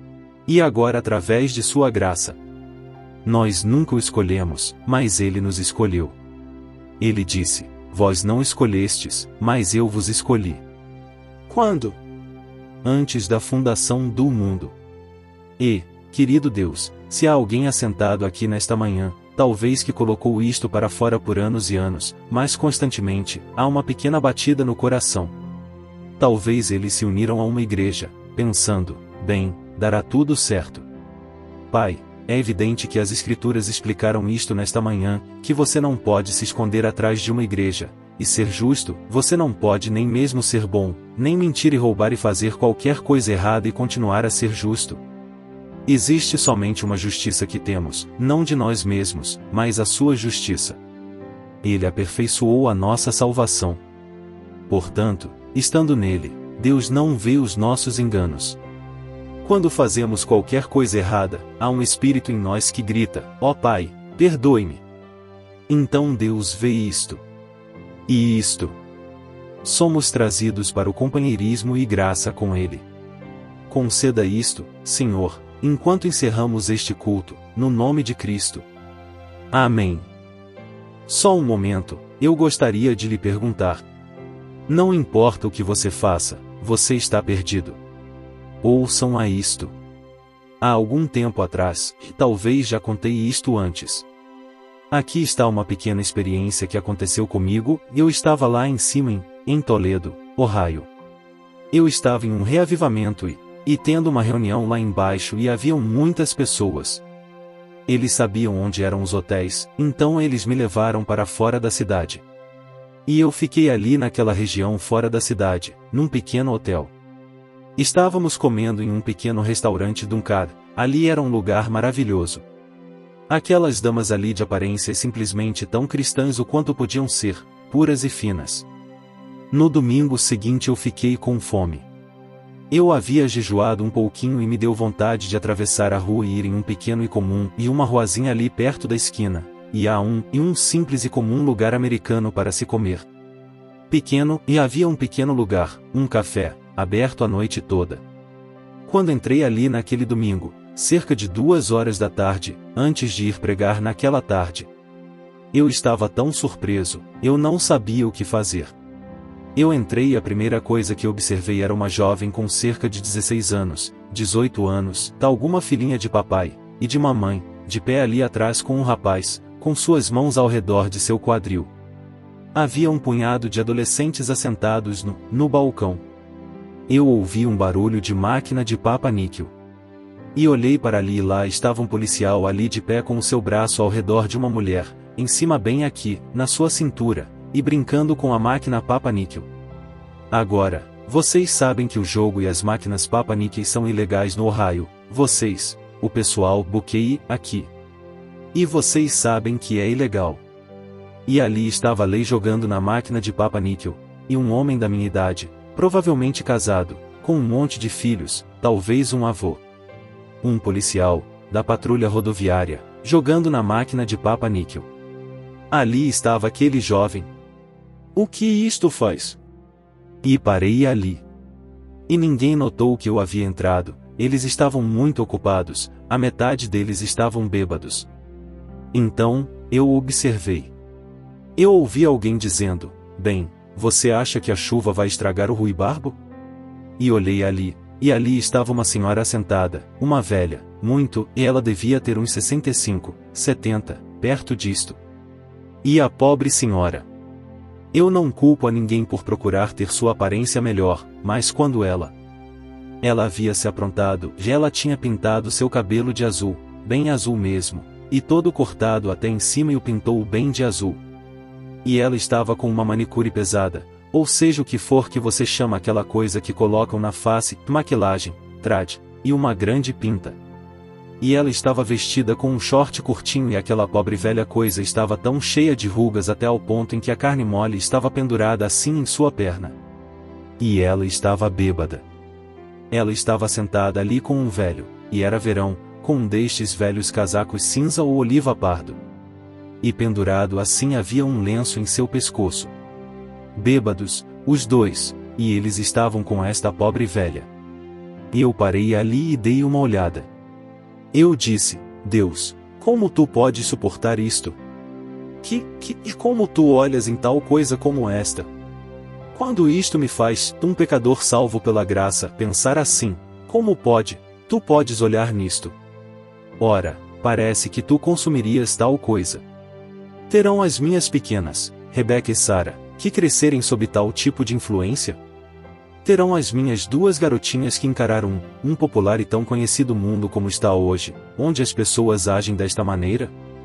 [SPEAKER 2] E agora através de sua graça. Nós nunca o escolhemos, mas ele nos escolheu. Ele disse, vós não escolhestes, mas eu vos escolhi. Quando? Antes da fundação do mundo. E, querido Deus, se há alguém assentado aqui nesta manhã, talvez que colocou isto para fora por anos e anos, mas constantemente, há uma pequena batida no coração. Talvez eles se uniram a uma igreja, pensando, bem, dará tudo certo. Pai, é evidente que as Escrituras explicaram isto nesta manhã, que você não pode se esconder atrás de uma igreja, e ser justo, você não pode nem mesmo ser bom, nem mentir e roubar e fazer qualquer coisa errada e continuar a ser justo. Existe somente uma justiça que temos, não de nós mesmos, mas a sua justiça. Ele aperfeiçoou a nossa salvação. Portanto, estando nele, Deus não vê os nossos enganos. Quando fazemos qualquer coisa errada, há um espírito em nós que grita, ó Pai, perdoe-me. Então Deus vê isto. E isto. Somos trazidos para o companheirismo e graça com Ele. Conceda isto, Senhor, enquanto encerramos este culto, no nome de Cristo. Amém. Só um momento, eu gostaria de lhe perguntar. Não importa o que você faça, você está perdido. Ouçam a isto. Há algum tempo atrás, talvez já contei isto antes. Aqui está uma pequena experiência que aconteceu comigo, e eu estava lá em cima em Toledo, Ohio. Eu estava em um reavivamento e tendo uma reunião lá embaixo e haviam muitas pessoas. Eles sabiam onde eram os hotéis, então eles me levaram para fora da cidade. E eu fiquei ali naquela região fora da cidade, num pequeno hotel. Estávamos comendo em um pequeno restaurante Duncar, ali era um lugar maravilhoso. Aquelas damas ali de aparência simplesmente tão cristãs o quanto podiam ser, puras e finas. No domingo seguinte eu fiquei com fome. Eu havia jejuado um pouquinho e me deu vontade de atravessar a rua e ir em um pequeno e comum e uma ruazinha ali perto da esquina, e há um simples e comum lugar americano para se comer. pequeno, e havia um pequeno lugar, um café, aberto a noite toda. Quando entrei ali naquele domingo, cerca de 2 horas da tarde, antes de ir pregar naquela tarde, eu estava tão surpreso, eu não sabia o que fazer. Eu entrei e a primeira coisa que observei era uma jovem com cerca de 16 anos, 18 anos, alguma filhinha de papai e de mamãe, de pé ali atrás com um rapaz, com suas mãos ao redor de seu quadril. Havia um punhado de adolescentes assentados no balcão. Eu ouvi um barulho de máquina de papa-níquel. E olhei para ali e lá estava um policial ali de pé com o seu braço ao redor de uma mulher, em cima bem aqui, na sua cintura, e brincando com a máquina papa-níquel. Agora, vocês sabem que o jogo e as máquinas papa-níquel são ilegais no Ohio, vocês, o pessoal Buckeye, aqui. E vocês sabem que é ilegal. E ali estava a lei jogando na máquina de papa-níquel, e um homem da minha idade, provavelmente casado, com um monte de filhos, talvez um avô. Um policial, da patrulha rodoviária, jogando na máquina de papa-níquel. Ali estava aquele jovem. O que isto faz? E parei ali. E ninguém notou que eu havia entrado, eles estavam muito ocupados, a metade deles estavam bêbados. Então, eu observei. Eu ouvi alguém dizendo, bem, você acha que a chuva vai estragar o ruibarbo? E olhei ali, e ali estava uma senhora sentada, uma velha, muito, e ela devia ter uns 65, 70, perto disto. E a pobre senhora. Eu não culpo a ninguém por procurar ter sua aparência melhor, mas quando ela havia se aprontado, já ela tinha pintado seu cabelo de azul, bem azul mesmo, e todo cortado até em cima e o pintou bem de azul. E ela estava com uma manicure pesada, ou seja o que for que você chama aquela coisa que colocam na face, maquilagem, trade, e uma grande pinta. E ela estava vestida com um short curtinho e aquela pobre velha coisa estava tão cheia de rugas até ao ponto em que a carne mole estava pendurada assim em sua perna. E ela estava bêbada. Ela estava sentada ali com um velho, e era verão, com um destes velhos casacos cinza ou oliva pardo. E pendurado assim havia um lenço em seu pescoço. Bêbados, os dois, e eles estavam com esta pobre velha. E eu parei ali e dei uma olhada. Eu disse, Deus, como tu podes suportar isto? E como tu olhas em tal coisa como esta? Quando isto me faz, um pecador salvo pela graça, pensar assim, como tu podes olhar nisto? Ora, parece que tu consumirias tal coisa. Terão as minhas pequenas, Rebeca e Sara, que crescerem sob tal tipo de influência? Terão as minhas 2 garotinhas que encararam um popular e tão conhecido mundo como está hoje, onde as pessoas agem desta maneira?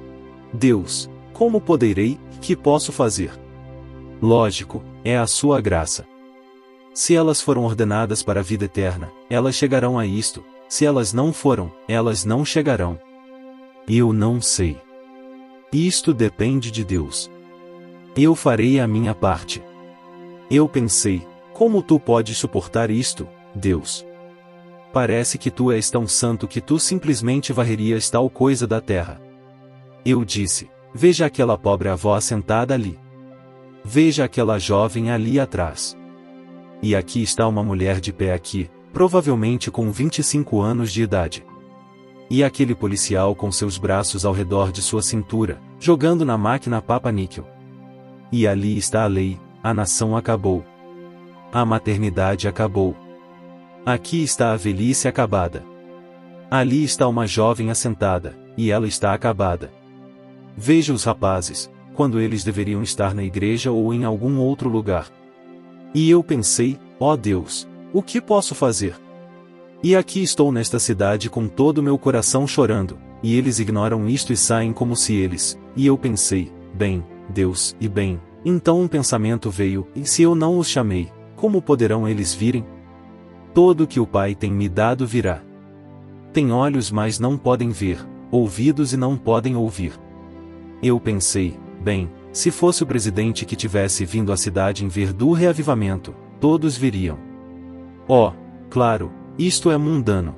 [SPEAKER 2] Deus, como poderei, que posso fazer? Lógico, é a sua graça. Se elas foram ordenadas para a vida eterna, elas chegarão a isto, se elas não foram, elas não chegarão. Eu não sei. Isto depende de Deus. Eu farei a minha parte. Eu pensei, como tu podes suportar isto, Deus? Parece que tu és tão santo que tu simplesmente varrerias tal coisa da terra. Eu disse, veja aquela pobre avó assentada ali. Veja aquela jovem ali atrás. E aqui está uma mulher de pé aqui, provavelmente com 25 anos de idade. E aquele policial com seus braços ao redor de sua cintura, jogando na máquina papa-níquel. E ali está a lei, a nação acabou. A maternidade acabou. Aqui está a velhice acabada. Ali está uma jovem assentada, e ela está acabada. Veja os rapazes, quando eles deveriam estar na igreja ou em algum outro lugar. E eu pensei, ó Deus, o que posso fazer? E aqui estou nesta cidade com todo o meu coração chorando, e eles ignoram isto e saem como se eles, e eu pensei, bem, Deus, e bem, então um pensamento veio, e se eu não os chamei, como poderão eles virem? Todo o que o Pai tem me dado virá. Tem olhos mas não podem ver, ouvidos e não podem ouvir. Eu pensei, bem, se fosse o presidente que tivesse vindo à cidade em ver do reavivamento, todos viriam. Oh, claro, isto é mundano.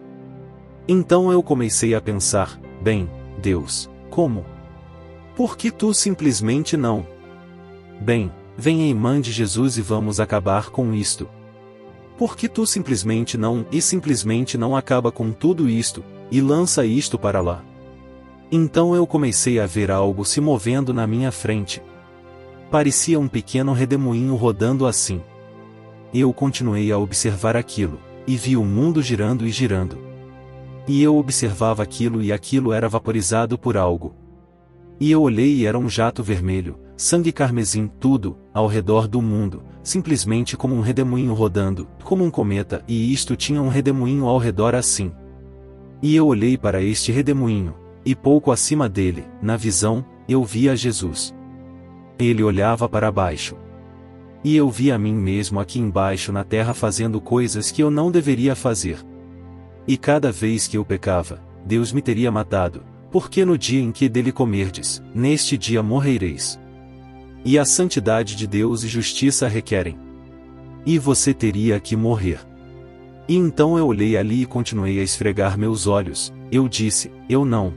[SPEAKER 2] Então eu comecei a pensar, bem, Deus, como? Por que tu simplesmente não? Bem, Venha e mande Jesus e vamos acabar com isto. Por que tu simplesmente não acaba com tudo isto, e lança isto para lá? Então eu comecei a ver algo se movendo na minha frente. Parecia um pequeno redemoinho rodando assim. Eu continuei a observar aquilo, e vi o mundo girando e girando. E eu observava aquilo e aquilo era vaporizado por algo. E eu olhei e era um jato vermelho, sangue carmesim, tudo, ao redor do mundo, simplesmente como um redemoinho rodando, como um cometa, e isto tinha um redemoinho ao redor assim. E eu olhei para este redemoinho, e pouco acima dele, na visão, eu via Jesus. Ele olhava para baixo. E eu via a mim mesmo aqui embaixo na terra fazendo coisas que eu não deveria fazer. E cada vez que eu pecava, Deus me teria matado, porque no dia em que dele comerdes, neste dia morrereis. E a santidade de Deus e justiça requerem. E você teria que morrer. E então eu olhei ali e continuei a esfregar meus olhos, eu disse, eu não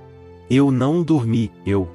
[SPEAKER 2] dormi,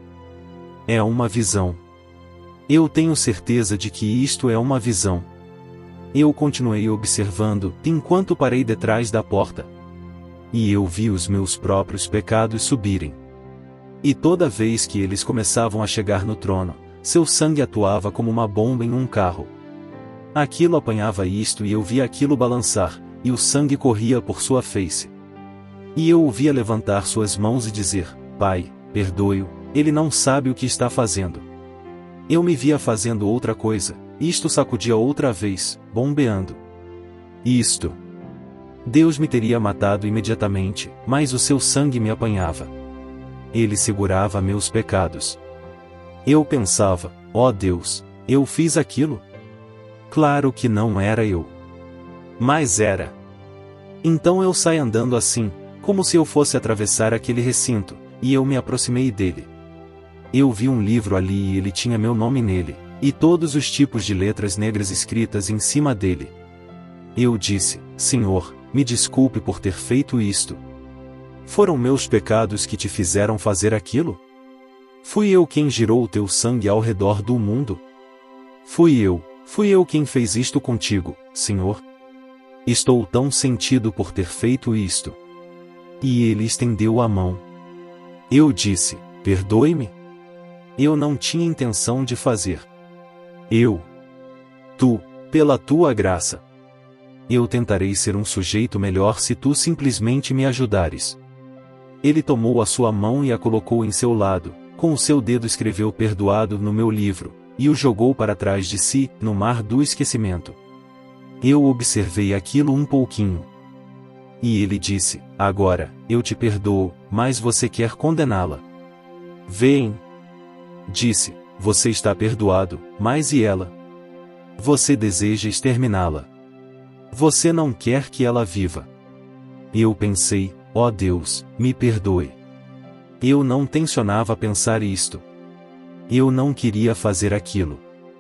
[SPEAKER 2] é uma visão. Eu tenho certeza de que isto é uma visão. Eu continuei observando, enquanto parei detrás da porta. E eu vi os meus próprios pecados subirem. E toda vez que eles começavam a chegar no trono, seu sangue atuava como uma bomba em um carro. Aquilo apanhava isto e eu via aquilo balançar, e o sangue corria por sua face. E eu o via levantar suas mãos e dizer, Pai, perdoe-o, ele não sabe o que está fazendo. Eu me via fazendo outra coisa, isto sacudia outra vez, bombeando. Isto. Deus me teria matado imediatamente, mas o seu sangue me apanhava. Ele segurava meus pecados. Eu pensava, ó Deus, eu fiz aquilo? Claro que não era eu. Mas era. Então eu saí andando assim, como se eu fosse atravessar aquele recinto, e eu me aproximei dele. Eu vi um livro ali e ele tinha meu nome nele, e todos os tipos de letras negras escritas em cima dele. Eu disse, Senhor, me desculpe por ter feito isto. Foram meus pecados que te fizeram fazer aquilo? Fui eu quem girou o teu sangue ao redor do mundo? Fui eu quem fez isto contigo, Senhor? Estou tão sentido por ter feito isto. E ele estendeu a mão. Eu disse, perdoe-me. Eu não tinha intenção de fazer. Pela tua graça. Eu tentarei ser um sujeito melhor se tu simplesmente me ajudares. Ele tomou a sua mão e a colocou em seu lado, com o seu dedo escreveu perdoado no meu livro, e o jogou para trás de si, no mar do esquecimento. Eu observei aquilo um pouquinho. E ele disse, agora, eu te perdoo, mas você quer condená-la. Vem. Disse, você está perdoado, mas e ela? Você deseja exterminá-la. Você não quer que ela viva. Eu pensei, ó Deus, me perdoe. Eu não tencionava pensar isto. Eu não queria fazer aquilo.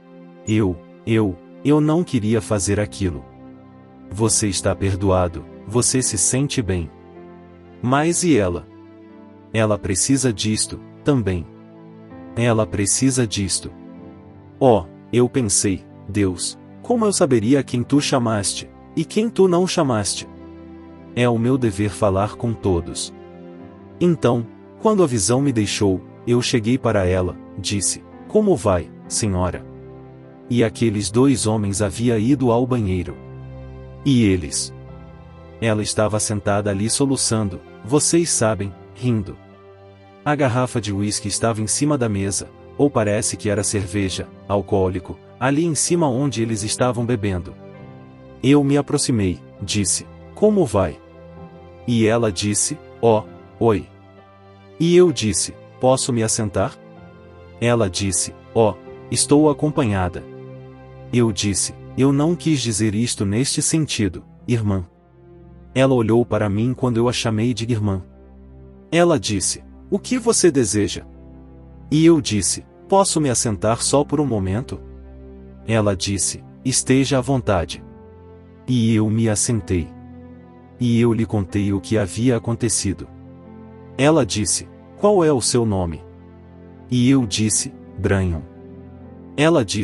[SPEAKER 2] Eu não queria fazer aquilo. Você está perdoado, você se sente bem. Mas e ela? Ela precisa disto, também. Ela precisa disto. Eu pensei, Deus, como eu saberia quem tu chamaste, e quem tu não chamaste? É o meu dever falar com todos. Então, quando a visão me deixou, eu cheguei para ela, disse, como vai, senhora? E aqueles dois homens haviam ido ao banheiro. E eles? Ela estava sentada ali soluçando, vocês sabem, rindo. A garrafa de uísque estava em cima da mesa, ou parece que era cerveja, alcoólico, ali em cima onde eles estavam bebendo. Eu me aproximei, disse, como vai? E ela disse, oi. E eu disse, posso me assentar? Ela disse, estou acompanhada. Eu disse, eu não quis dizer isto neste sentido, irmã. Ela olhou para mim quando eu a chamei de irmã. Ela disse, o que você deseja? E eu disse, posso me assentar só por um momento? Ela disse, esteja à vontade. E eu me assentei. E eu lhe contei o que havia acontecido. Ela disse, qual é o seu nome? E eu disse, Brian. Ela disse,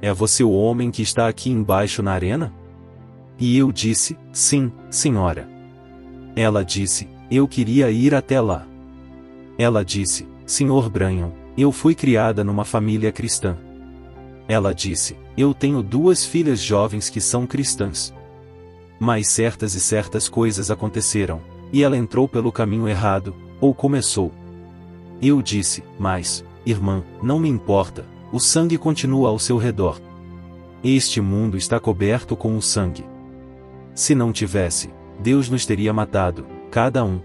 [SPEAKER 2] é você o homem que está aqui embaixo na arena? E eu disse, sim, senhora. Ela disse, eu queria ir até lá. Ela disse, Sr. Branham, eu fui criada numa família cristã. Ela disse, eu tenho 2 filhas jovens que são cristãs. Mas certas coisas aconteceram, e ela entrou pelo caminho errado, ou começou. Eu disse, mas, irmã, não me importa, o sangue continua ao seu redor. Este mundo está coberto com o sangue. Se não tivesse, Deus nos teria matado, cada um.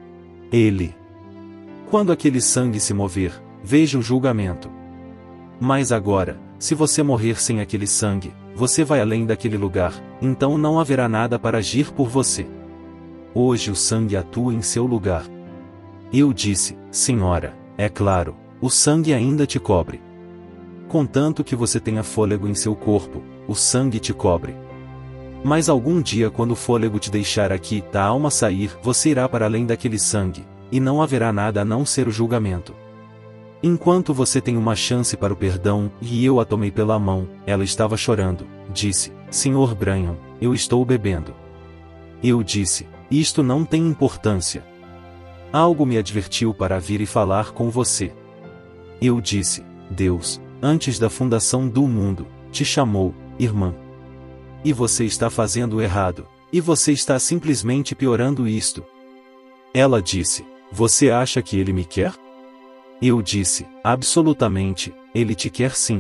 [SPEAKER 2] Quando aquele sangue se mover, veja o julgamento. Mas agora, se você morrer sem aquele sangue, você vai além daquele lugar, então não haverá nada para agir por você. Hoje o sangue atua em seu lugar. Eu disse, senhora, é claro, o sangue ainda te cobre. Contanto que você tenha fôlego em seu corpo, o sangue te cobre. Mas algum dia quando o fôlego te deixar aqui, da alma sair, você irá para além daquele sangue, e não haverá nada a não ser o julgamento. Enquanto você tem uma chance para o perdão, e eu a tomei pela mão, ela estava chorando, disse, Sr. Branham, eu estou bebendo. Eu disse, isto não tem importância. Algo me advertiu para vir e falar com você. Eu disse, Deus, antes da fundação do mundo, te chamou, irmã. E você está fazendo errado, e você está simplesmente piorando isto. Ela disse, você acha que ele me quer? Eu disse, absolutamente, ele te quer sim.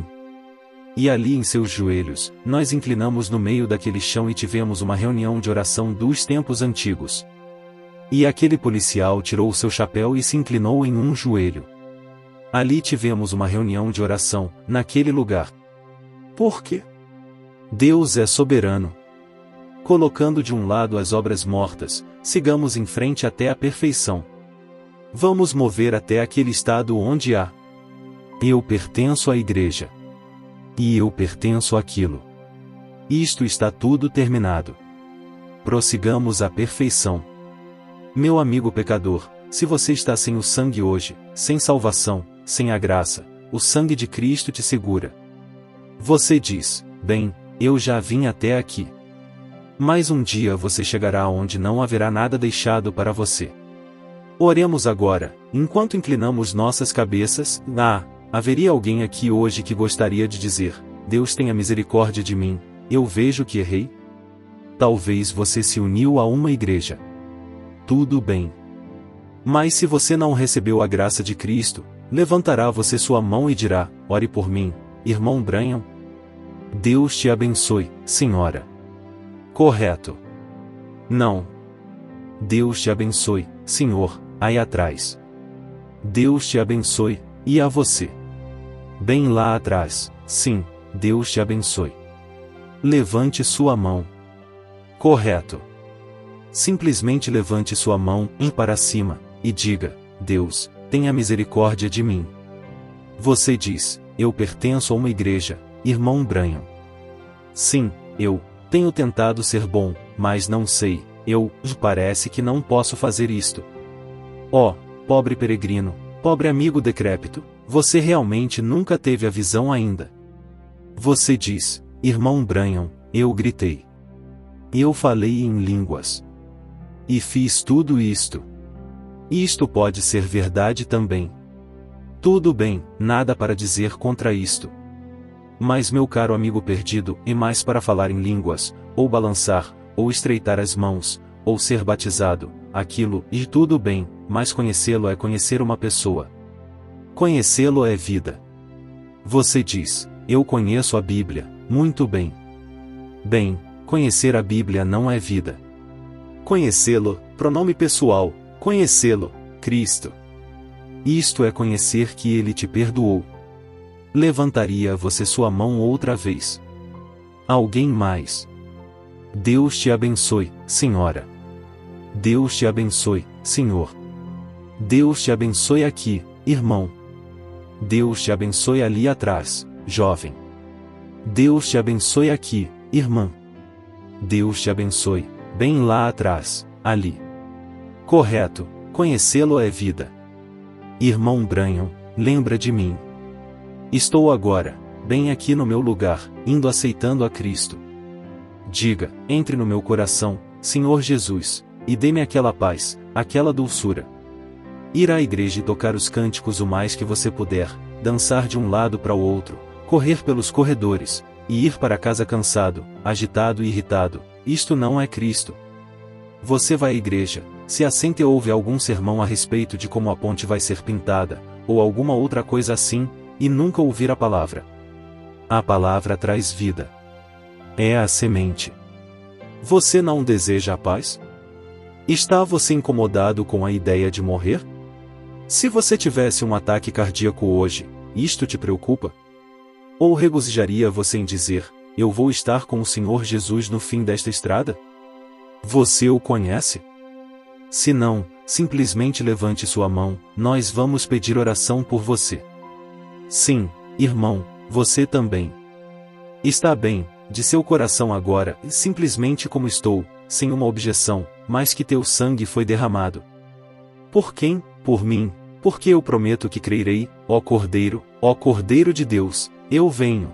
[SPEAKER 2] E ali em seus joelhos, nós inclinamos no meio daquele chão e tivemos uma reunião de oração dos tempos antigos. E aquele policial tirou o seu chapéu e se inclinou em um joelho. Ali tivemos uma reunião de oração, naquele lugar. Por quê? Deus é soberano. Colocando de um lado as obras mortas, sigamos em frente até a perfeição. Vamos mover até aquele estado onde há. Eu pertenço à igreja. E eu pertenço àquilo. Isto está tudo terminado. Prossigamos à perfeição. Meu amigo pecador, se você está sem o sangue hoje, sem salvação, sem a graça, o sangue de Cristo te segura. Você diz, bem, eu já vim até aqui. Mas um dia você chegará onde não haverá nada deixado para você. Oremos agora, enquanto inclinamos nossas cabeças. Haveria alguém aqui hoje que gostaria de dizer, Deus tenha misericórdia de mim, eu vejo que errei? Talvez você se uniu a uma igreja. Tudo bem. Mas se você não recebeu a graça de Cristo, levantará você sua mão e dirá, ore por mim, irmão Branham? Deus te abençoe, senhora. Correto. Não. Deus te abençoe, senhor, aí atrás. Deus te abençoe, e a você. Bem lá atrás, sim, Deus te abençoe. Levante sua mão. Correto. Simplesmente levante sua mão para cima, e diga, Deus, tenha misericórdia de mim. Você diz, eu pertenço a uma igreja, irmão Branham. Sim, eu tenho tentado ser bom, mas não sei, parece que não posso fazer isto. Oh, pobre peregrino, pobre amigo decrépito, você realmente nunca teve a visão ainda. Você diz, irmão Branham, eu gritei. Eu falei em línguas. E fiz tudo isto. Isto pode ser verdade também. Tudo bem, nada para dizer contra isto. Mas meu caro amigo perdido, e mais para falar em línguas, ou balançar, ou estreitar as mãos, ou ser batizado, aquilo, e tudo bem, mas conhecê-lo é conhecer uma pessoa. Conhecê-lo é vida. Você diz, eu conheço a Bíblia, muito bem. Bem, conhecer a Bíblia não é vida. Conhecê-lo, pronome pessoal, conhecê-lo, Cristo. Isto é conhecer que Ele te perdoou. Levantaria você sua mão outra vez? Alguém mais? Deus te abençoe, senhora. Deus te abençoe, senhor. Deus te abençoe aqui, irmão. Deus te abençoe ali atrás, jovem. Deus te abençoe aqui, irmã. Deus te abençoe, bem lá atrás, ali. Correto, conhecê-lo é vida. Irmão Branham, lembra de mim. Estou agora, bem aqui no meu lugar, indo aceitando a Cristo. Diga, entre no meu coração, Senhor Jesus, e dê-me aquela paz, aquela dulçura. Ir à igreja e tocar os cânticos o mais que você puder, dançar de um lado para o outro, correr pelos corredores, e ir para casa cansado, agitado e irritado, isto não é Cristo. Você vai à igreja, se assenta e ouve algum sermão a respeito de como a ponte vai ser pintada, ou alguma outra coisa assim, e nunca ouvir a palavra. A palavra traz vida. É a semente. Você não deseja a paz? Está você incomodado com a ideia de morrer? Se você tivesse um ataque cardíaco hoje, isto te preocupa? Ou regozijaria você em dizer, eu vou estar com o Senhor Jesus no fim desta estrada? Você o conhece? Se não, simplesmente levante sua mão, nós vamos pedir oração por você. Sim, irmão, você também. Está bem, de seu coração agora, simplesmente como estou, sem uma objeção, mas que teu sangue foi derramado. Por quem? Por mim, porque eu prometo que crerei, ó Cordeiro de Deus, eu venho.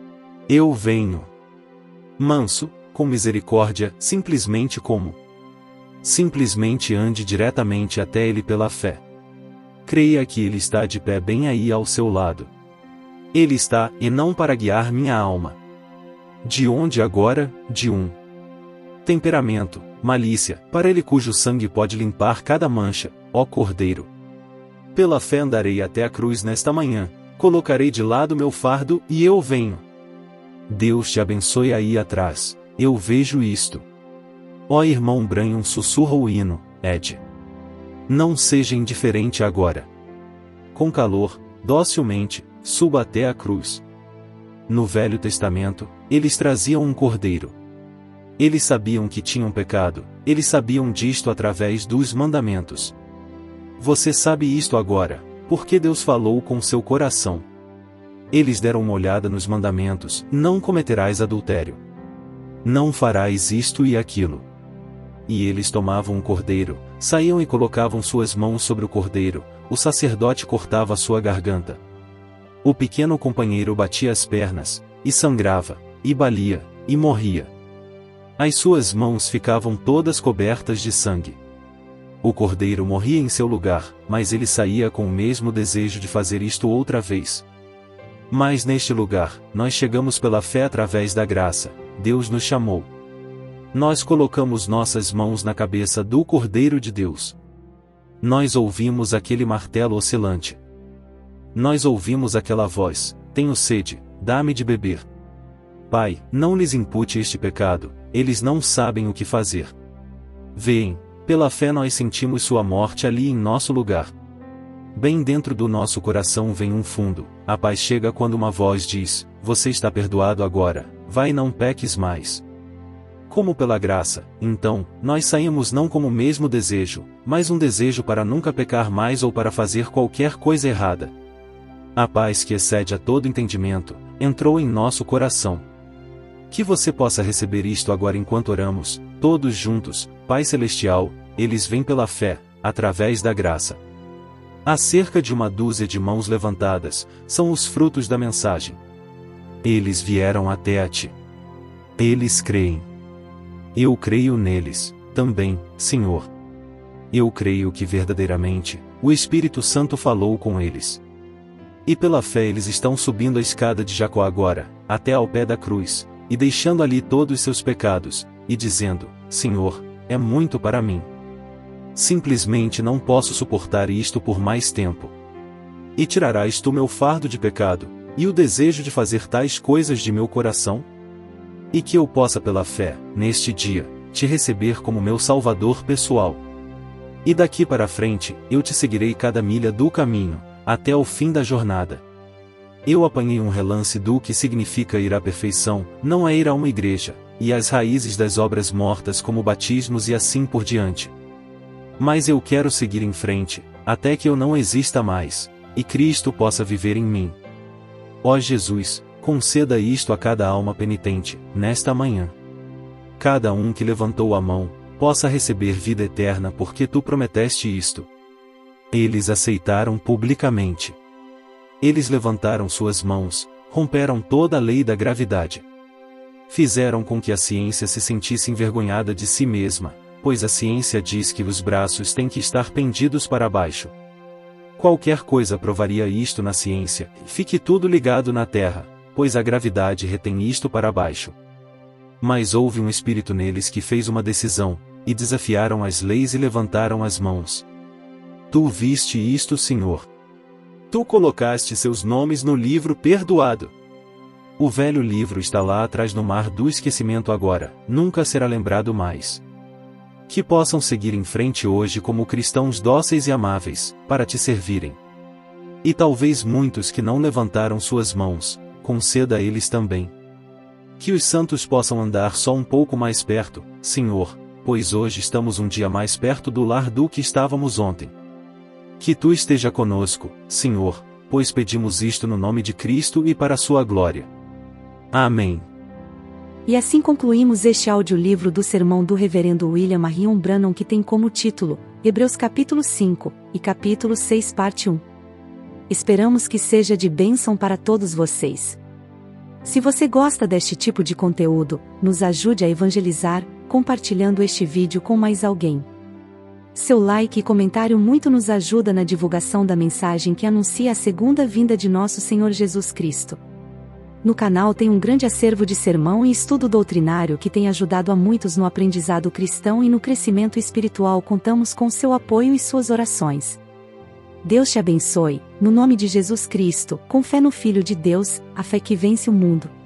[SPEAKER 2] Eu venho. Manso, com misericórdia, simplesmente como. Simplesmente ande diretamente até ele pela fé. Creia que ele está de pé bem aí ao seu lado. Ele está, e não para guiar minha alma. De onde agora? De um temperamento, malícia, para ele cujo sangue pode limpar cada mancha, ó Cordeiro. Pela fé andarei até a cruz nesta manhã, colocarei de lado meu fardo e eu venho. Deus te abençoe aí atrás, eu vejo isto. Ó irmão Branham, sussurra o hino, Ed. Não seja indiferente agora. Com calor, docilmente, suba até a cruz. No Velho Testamento, eles traziam um cordeiro. Eles sabiam que tinham pecado, eles sabiam disto através dos mandamentos. Você sabe isto agora, porque Deus falou com seu coração. Eles deram uma olhada nos mandamentos, não cometerás adultério. Não farás isto e aquilo. E eles tomavam um cordeiro, saíam e colocavam suas mãos sobre o cordeiro, o sacerdote cortava sua garganta. O pequeno companheiro batia as pernas, e sangrava, e balia, e morria. As suas mãos ficavam todas cobertas de sangue. O cordeiro morria em seu lugar, mas ele saía com o mesmo desejo de fazer isto outra vez. Mas neste lugar, nós chegamos pela fé através da graça, Deus nos chamou. Nós colocamos nossas mãos na cabeça do Cordeiro de Deus. Nós ouvimos aquele martelo oscilante. Nós ouvimos aquela voz, tenho sede, dá-me de beber. Pai, não lhes impute este pecado, eles não sabem o que fazer. Veem, pela fé nós sentimos sua morte ali em nosso lugar. Bem dentro do nosso coração vem um fundo, a paz chega quando uma voz diz, você está perdoado agora, vai e não peques mais. Como pela graça, então, nós saímos não como o mesmo desejo, mas um desejo para nunca pecar mais ou para fazer qualquer coisa errada. A paz que excede a todo entendimento, entrou em nosso coração. Que você possa receber isto agora enquanto oramos, todos juntos, Pai Celestial, eles vêm pela fé, através da graça. Há cerca de uma dúzia de mãos levantadas, são os frutos da mensagem. Eles vieram até a ti. Eles creem. Eu creio neles, também, Senhor. Eu creio que verdadeiramente, o Espírito Santo falou com eles. E pela fé eles estão subindo a escada de Jacó agora, até ao pé da cruz, e deixando ali todos seus pecados, e dizendo, Senhor, é muito para mim. Simplesmente não posso suportar isto por mais tempo. E tirarás tu meu fardo de pecado, e o desejo de fazer tais coisas de meu coração? E que eu possa pela fé, neste dia, te receber como meu Salvador pessoal. E daqui para frente, eu te seguirei cada milha do caminho, até o fim da jornada. Eu apanhei um relance do que significa ir à perfeição, não é ir a uma igreja, e as raízes das obras mortas como batismos e assim por diante. Mas eu quero seguir em frente, até que eu não exista mais, e Cristo possa viver em mim. Ó Jesus, conceda isto a cada alma penitente, nesta manhã. Cada um que levantou a mão, possa receber vida eterna porque tu prometeste isto. Eles aceitaram publicamente. Eles levantaram suas mãos, Romperam toda a lei da gravidade. Fizeram com que a ciência se sentisse envergonhada de si mesma, pois a ciência diz que os braços têm que estar pendidos para baixo. Qualquer coisa provaria isto na ciência, fique tudo ligado na Terra, pois a gravidade retém isto para baixo. Mas houve um espírito neles que fez uma decisão, e desafiaram as leis e levantaram as mãos. Tu viste isto, Senhor. Tu colocaste seus nomes no livro perdoado. O velho livro está lá atrás no mar do esquecimento agora, nunca será lembrado mais. Que possam seguir em frente hoje como cristãos dóceis e amáveis, para te servirem. E talvez muitos que não levantaram suas mãos, conceda a eles também. Que os santos possam andar só um pouco mais perto, Senhor, pois hoje estamos um dia mais perto do lar do que estávamos ontem. Que tu esteja conosco, Senhor, pois pedimos isto no nome de Cristo e para a sua glória. Amém.
[SPEAKER 1] E assim concluímos este audiolivro do sermão do Reverendo William Marion Branham, que tem como título, Hebreus capítulo 5, e capítulo 6 parte 1. Esperamos que seja de bênção para todos vocês. Se você gosta deste tipo de conteúdo, nos ajude a evangelizar, compartilhando este vídeo com mais alguém. Seu like e comentário muito nos ajuda na divulgação da mensagem que anuncia a segunda vinda de nosso Senhor Jesus Cristo. No canal tem um grande acervo de sermão e estudo doutrinário que tem ajudado a muitos no aprendizado cristão e no crescimento espiritual. Contamos com seu apoio e suas orações. Deus te abençoe, no nome de Jesus Cristo, com fé no Filho de Deus, a fé que vence o mundo.